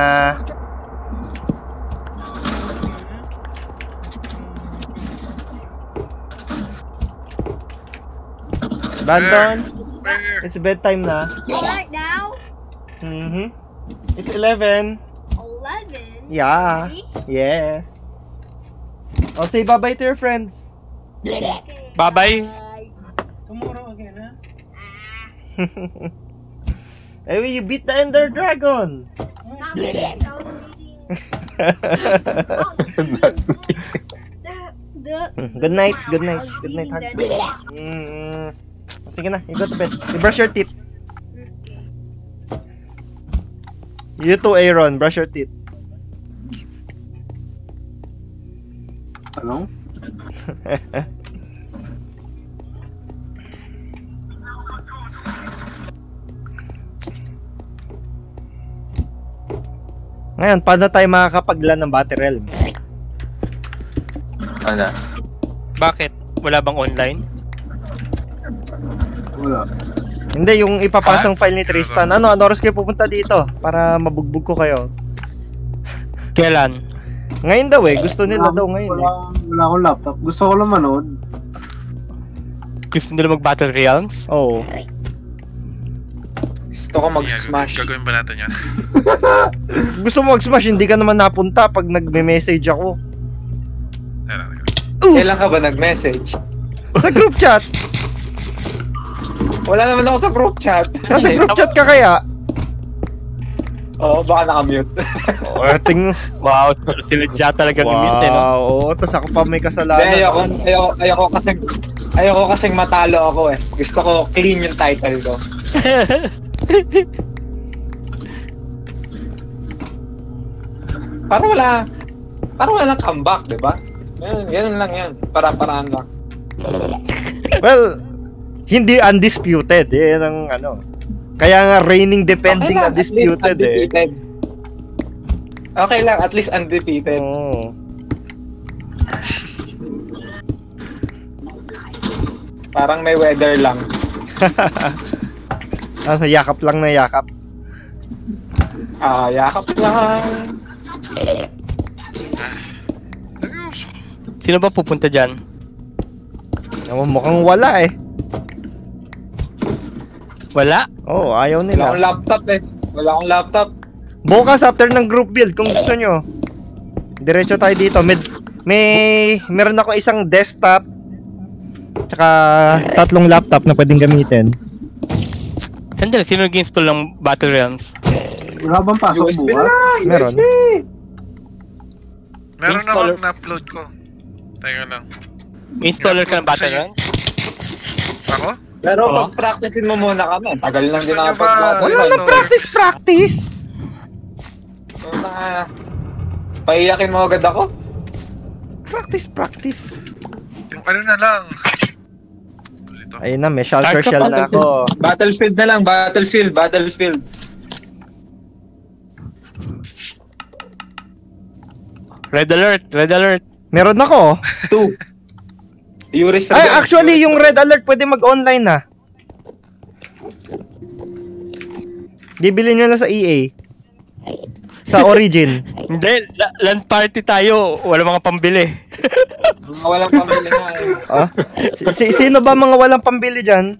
Brandon, Where? it's bedtime na. Right now, Mhm. It's eleven. eleven. Yeah. Ready? Yes. Oh, say bye-bye to your friends. Okay. Bye-bye. Tomorrow again, ha? Hey, you beat the Ender Dragon. Not me. I was reading. The, the, Good night, good night, I was good night, reading hug. that. Mm. Sige na, you go to bed. You brush your teeth. You too, Aaron. Brush your teeth. Ano? Ngayon, paano tayo makakapaglan ng Battle Realm? Ano? Bakit? Wala bang online? Wala. Hindi, yung ipapasang file ni Tristan. Ano, ano oras kayo pupunta dito? Para mabugbog ko kayo. Kailan? Ngayon daw eh. Gusto nila daw ngayon wala, eh. Wala akong laptop. Gusto ko lang manood. Gusto nila mag-Battle Realms? Oo. Gusto ko mag-smash. Yeah, gagawin ba natin yan? Gusto mo mag-smash, hindi ka naman napunta pag nagme-message ako. Tara, tara. Kailan ka ba nag-message? Sa group chat. Wala naman ako sa group chat. Nasa group chat ka kaya? Oo, baka nakamute. Oh, ting... Wow, sila dyan talaga limit eh, no? Wow, oo. Tapos ako pa may kasalanan. Hindi, ayoko, ayoko, ayoko kasing, ayoko kasing matalo ako eh. Gusto ko clean yung title ko. Para wala, para wala nang comeback, di ba? Ganun, ganun lang yan. Para-paraan lang. Well, hindi undisputed. Eh, yan ang ano. Kaya nga reigning defending Okay lang, at least undisputed eh. undefeated. Okay lang, at least undefeated. Oo. Parang may weather lang. Ah, yakap lang na yakap. Ah, yakap lang. Sino ba pupunta dyan? Ewan, mukhang wala eh. Wala? Oo, oh, ayaw Wala nila. akong laptop eh. Wala akong laptop. Bukas after ng group build kung gusto nyo. Diretso tayo dito. May, may meron ako isang desktop tsaka tatlong laptop na pwedeng gamitin. Sandali, sino nag-install ng Battle Realms? Wala bang pasok U S B bukas? na! Meron. U S B! Meron Installer. akong na-upload ko. Teka lang. May installer ka ng Battle Sa'yo. Realms? Ako? Pero Oo. pag-practicein mo muna kami. Tagal lang din Gusto ako nyo ba- pag-battle. Wala na practice practice. Na, paiyakin mo agad ako? Practice practice. Yung ano na lang. Ito. Ayun na, may shulker shell na ako. Battlefield na lang, Battlefield, Battlefield. Red alert, red alert. Meron ako. Two. Yuris Ay, actually, yung red alert pwede mag-online na. Bibili nyo na sa E A. Sa Origin. Hindi, la- land party tayo. Wala mga pambili. Mga walang pamili nga eh. Ah? Si- si- sino ba mga walang pambili dyan?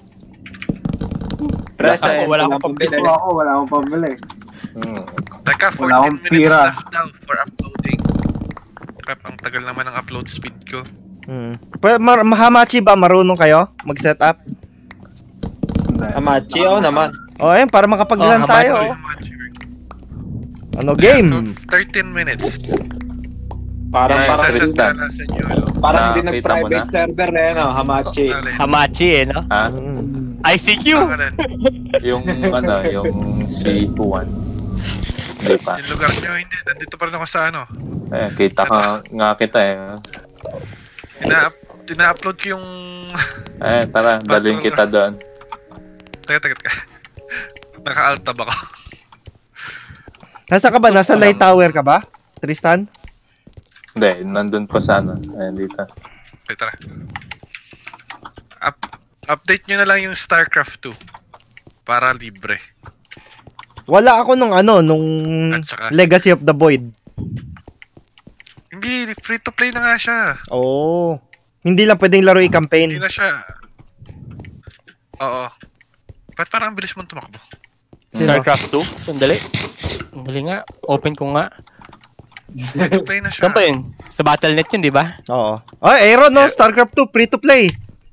Rest Ako, eh, wala walang akong pambili. Ito ako, wala akong pambili. Hmm. Teka, Wala akong fourteen minutes pira. left daw for uploading. Crap, ang tagal naman ng upload speed ko. Hmm. Pwede, mar- Hamachi ba? Marunong kayo mag-setup? Hindi. Amachi, oh naman. O, ayun, para makapag-lan Oh, tayo. Hamachi. Ano, game? thirteen minutes. Parang, Ay, parang, Session Tristan. na sa inyo. parang hindi Nakita mo nag-private na? server eh, no? Hamachi. Alin? Hamachi eh, no? Ha? Hmm. I C Q! Alin? Yung ano, yung si Juan. Hindi pa. Yung lugar nyo, hindi. Nandito pa rin ako sa ano. Eh, kita ka nga kita eh. Ina- Ina-upload ko yung... Eh, tara, dalhin kita doon. Teka, teka, teka. Naka-altab ako. Nasa ka ba? Nasa light tower ka ba? Tristan? Hindi, nandun pa sa ano. Eh, dito. Okay, tara. Up update nyo na lang yung StarCraft two. Para libre. Wala ako nung ano, nung At saka- Legacy of the Void. Hindi, free to play na nga siya. Oo. Hindi lang pwedeng laro Hindi i-campaign. na siya... Oo. Ba't parang ang bilis mong tumakbo? Sino? StarCraft two? Sandali. Sandali nga. Open ko nga. Free to play na siya. Saan pa yun? Sa Battle Net yun, di ba? Oo. Oh, Aaron, no? StarCraft two, free to play.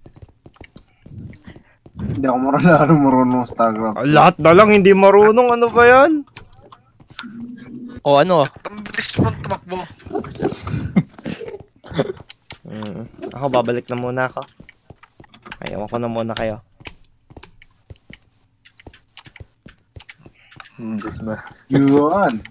Hindi ako marunong marunong Starcraft. Ah, lahat na lang hindi marunong. Ano ba yan? O ano? Ang bilis mong tumakbo. Hmm. Ako, babalik na muna ako. Ayaw ko na muna kayo. Diyos ba? Yun.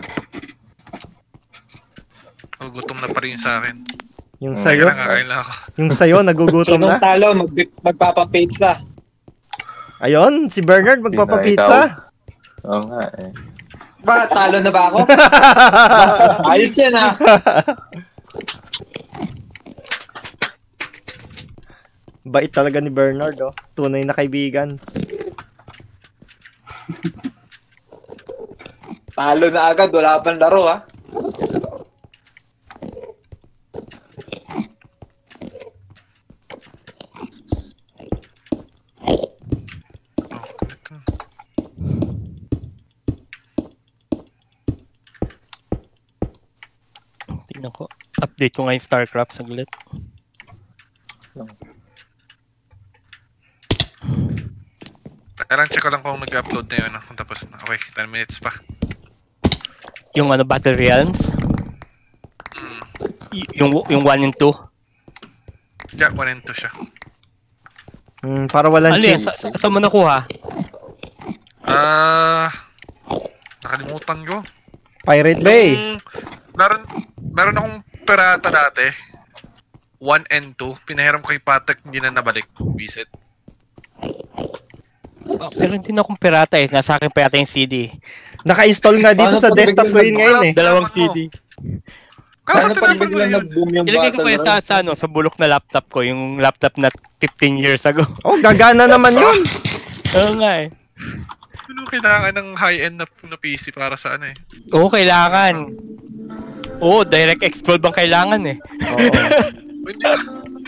Oh, gutom na pa rin sa akin. Yung Hmm. sayo, Teka, nakakain lang ako. yung sayo, nagugutom Sinong na. talo, mag magpapapizza. Ayun, si Bernard magpapapizza. Oo nga eh. Ba, talo na ba ako? Ayos yan ah. Bait talaga ni Bernard, oh. Tunay na kaibigan. Talo na agad, wala pang laro ah. Ito. Tingnan ko. Update ko nga yung StarCraft saglit. Teka lang, check ko lang kung nag-upload na yun. ah, Kung tapos na. Okay, ten minutes pa. Yung ano, Battle Realms? Hmm. Y- yung yung one and two? Yeah, one and two siya. Hmm, para walang Ano yan? cheats. Sa, saan mo nakuha? Ah... nakalimutan ko. Pirate Bay. Yung... Meron, meron akong pirata dati. one and two. Pinahiram ko kay Patek, hindi na nabalik. Visit. Oh, pero hindi na akong pirata eh. Nasa akin pa yata yung C D. Naka-install nga dito Paano sa pag desktop ko biglang yun ngayon eh. Dalawang C D. Paano Kaka pag tinapon mo biglang yun. nag-boom yung Ilagay ko battle kaya sa, royale? sa, ano, sa bulok na laptop ko. Yung laptop na fifteen years ago. Oh, gagana naman yun. Oo nga eh. Ano kailangan ng high-end na, na P C para sa ano eh? Oo, kailangan. Oo, DirectX twelve ang kailangan eh. Oo. Hindi ba?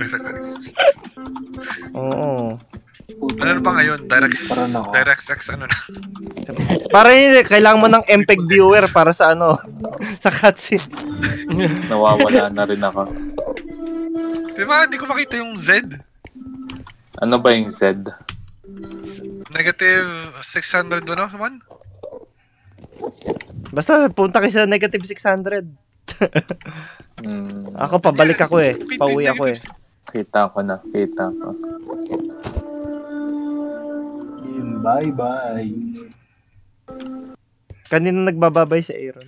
Oo. Ano na ba ngayon? DirectX, Parang ako. DirectX ano na? Para hindi, kailangan mo ng M P E G viewer para sa ano, sa cutscenes. Nawawala na rin ako. Di ba? Hindi ko makita yung Z. Ano ba yung Z? Negative six hundred ano? One? Basta punta kayo sa negative six hundred. Hmm, Ako pabalik ako eh. Pauwi ako eh. kita ko na, kita ko. Yun, bye-bye. Kanina nagbababay si Aaron.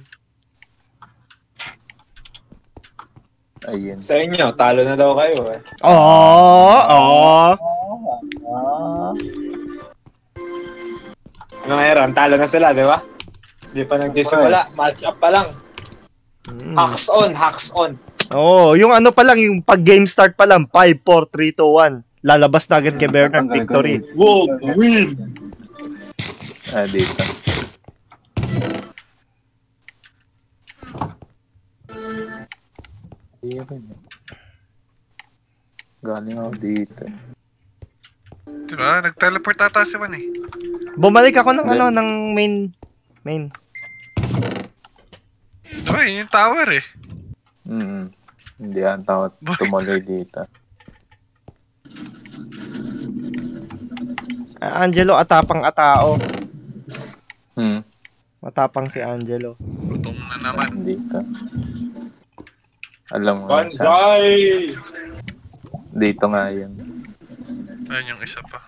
Ayun. Sa inyo, talo na daw kayo eh. Oo, oo. Ah, Ano meron? Talo na sila, di ba? Hindi pa nagsisimula. Match up pa lang. Mm. Hacks on, hacks on. Oo, yung ano pa lang, yung pag game start pa lang, five, four, three, two, one. Lalabas na agad kay Bernard, victory. Wow, win! Ah, dito. Ayun. Galing ako dito. Di ba? Nag-teleport ata si Juan eh. Bumalik ako ng Hindi. ano, ng main, main. Di ba? Yun yung tower eh. Mm Hindi ang tawag tumuloy dito. Ah, Angelo, atapang atao. Hmm, Matapang si Angelo. Gutom na naman. dito. Alam mo, sa, Banzai! dito nga yun. Ayun yung isa pa.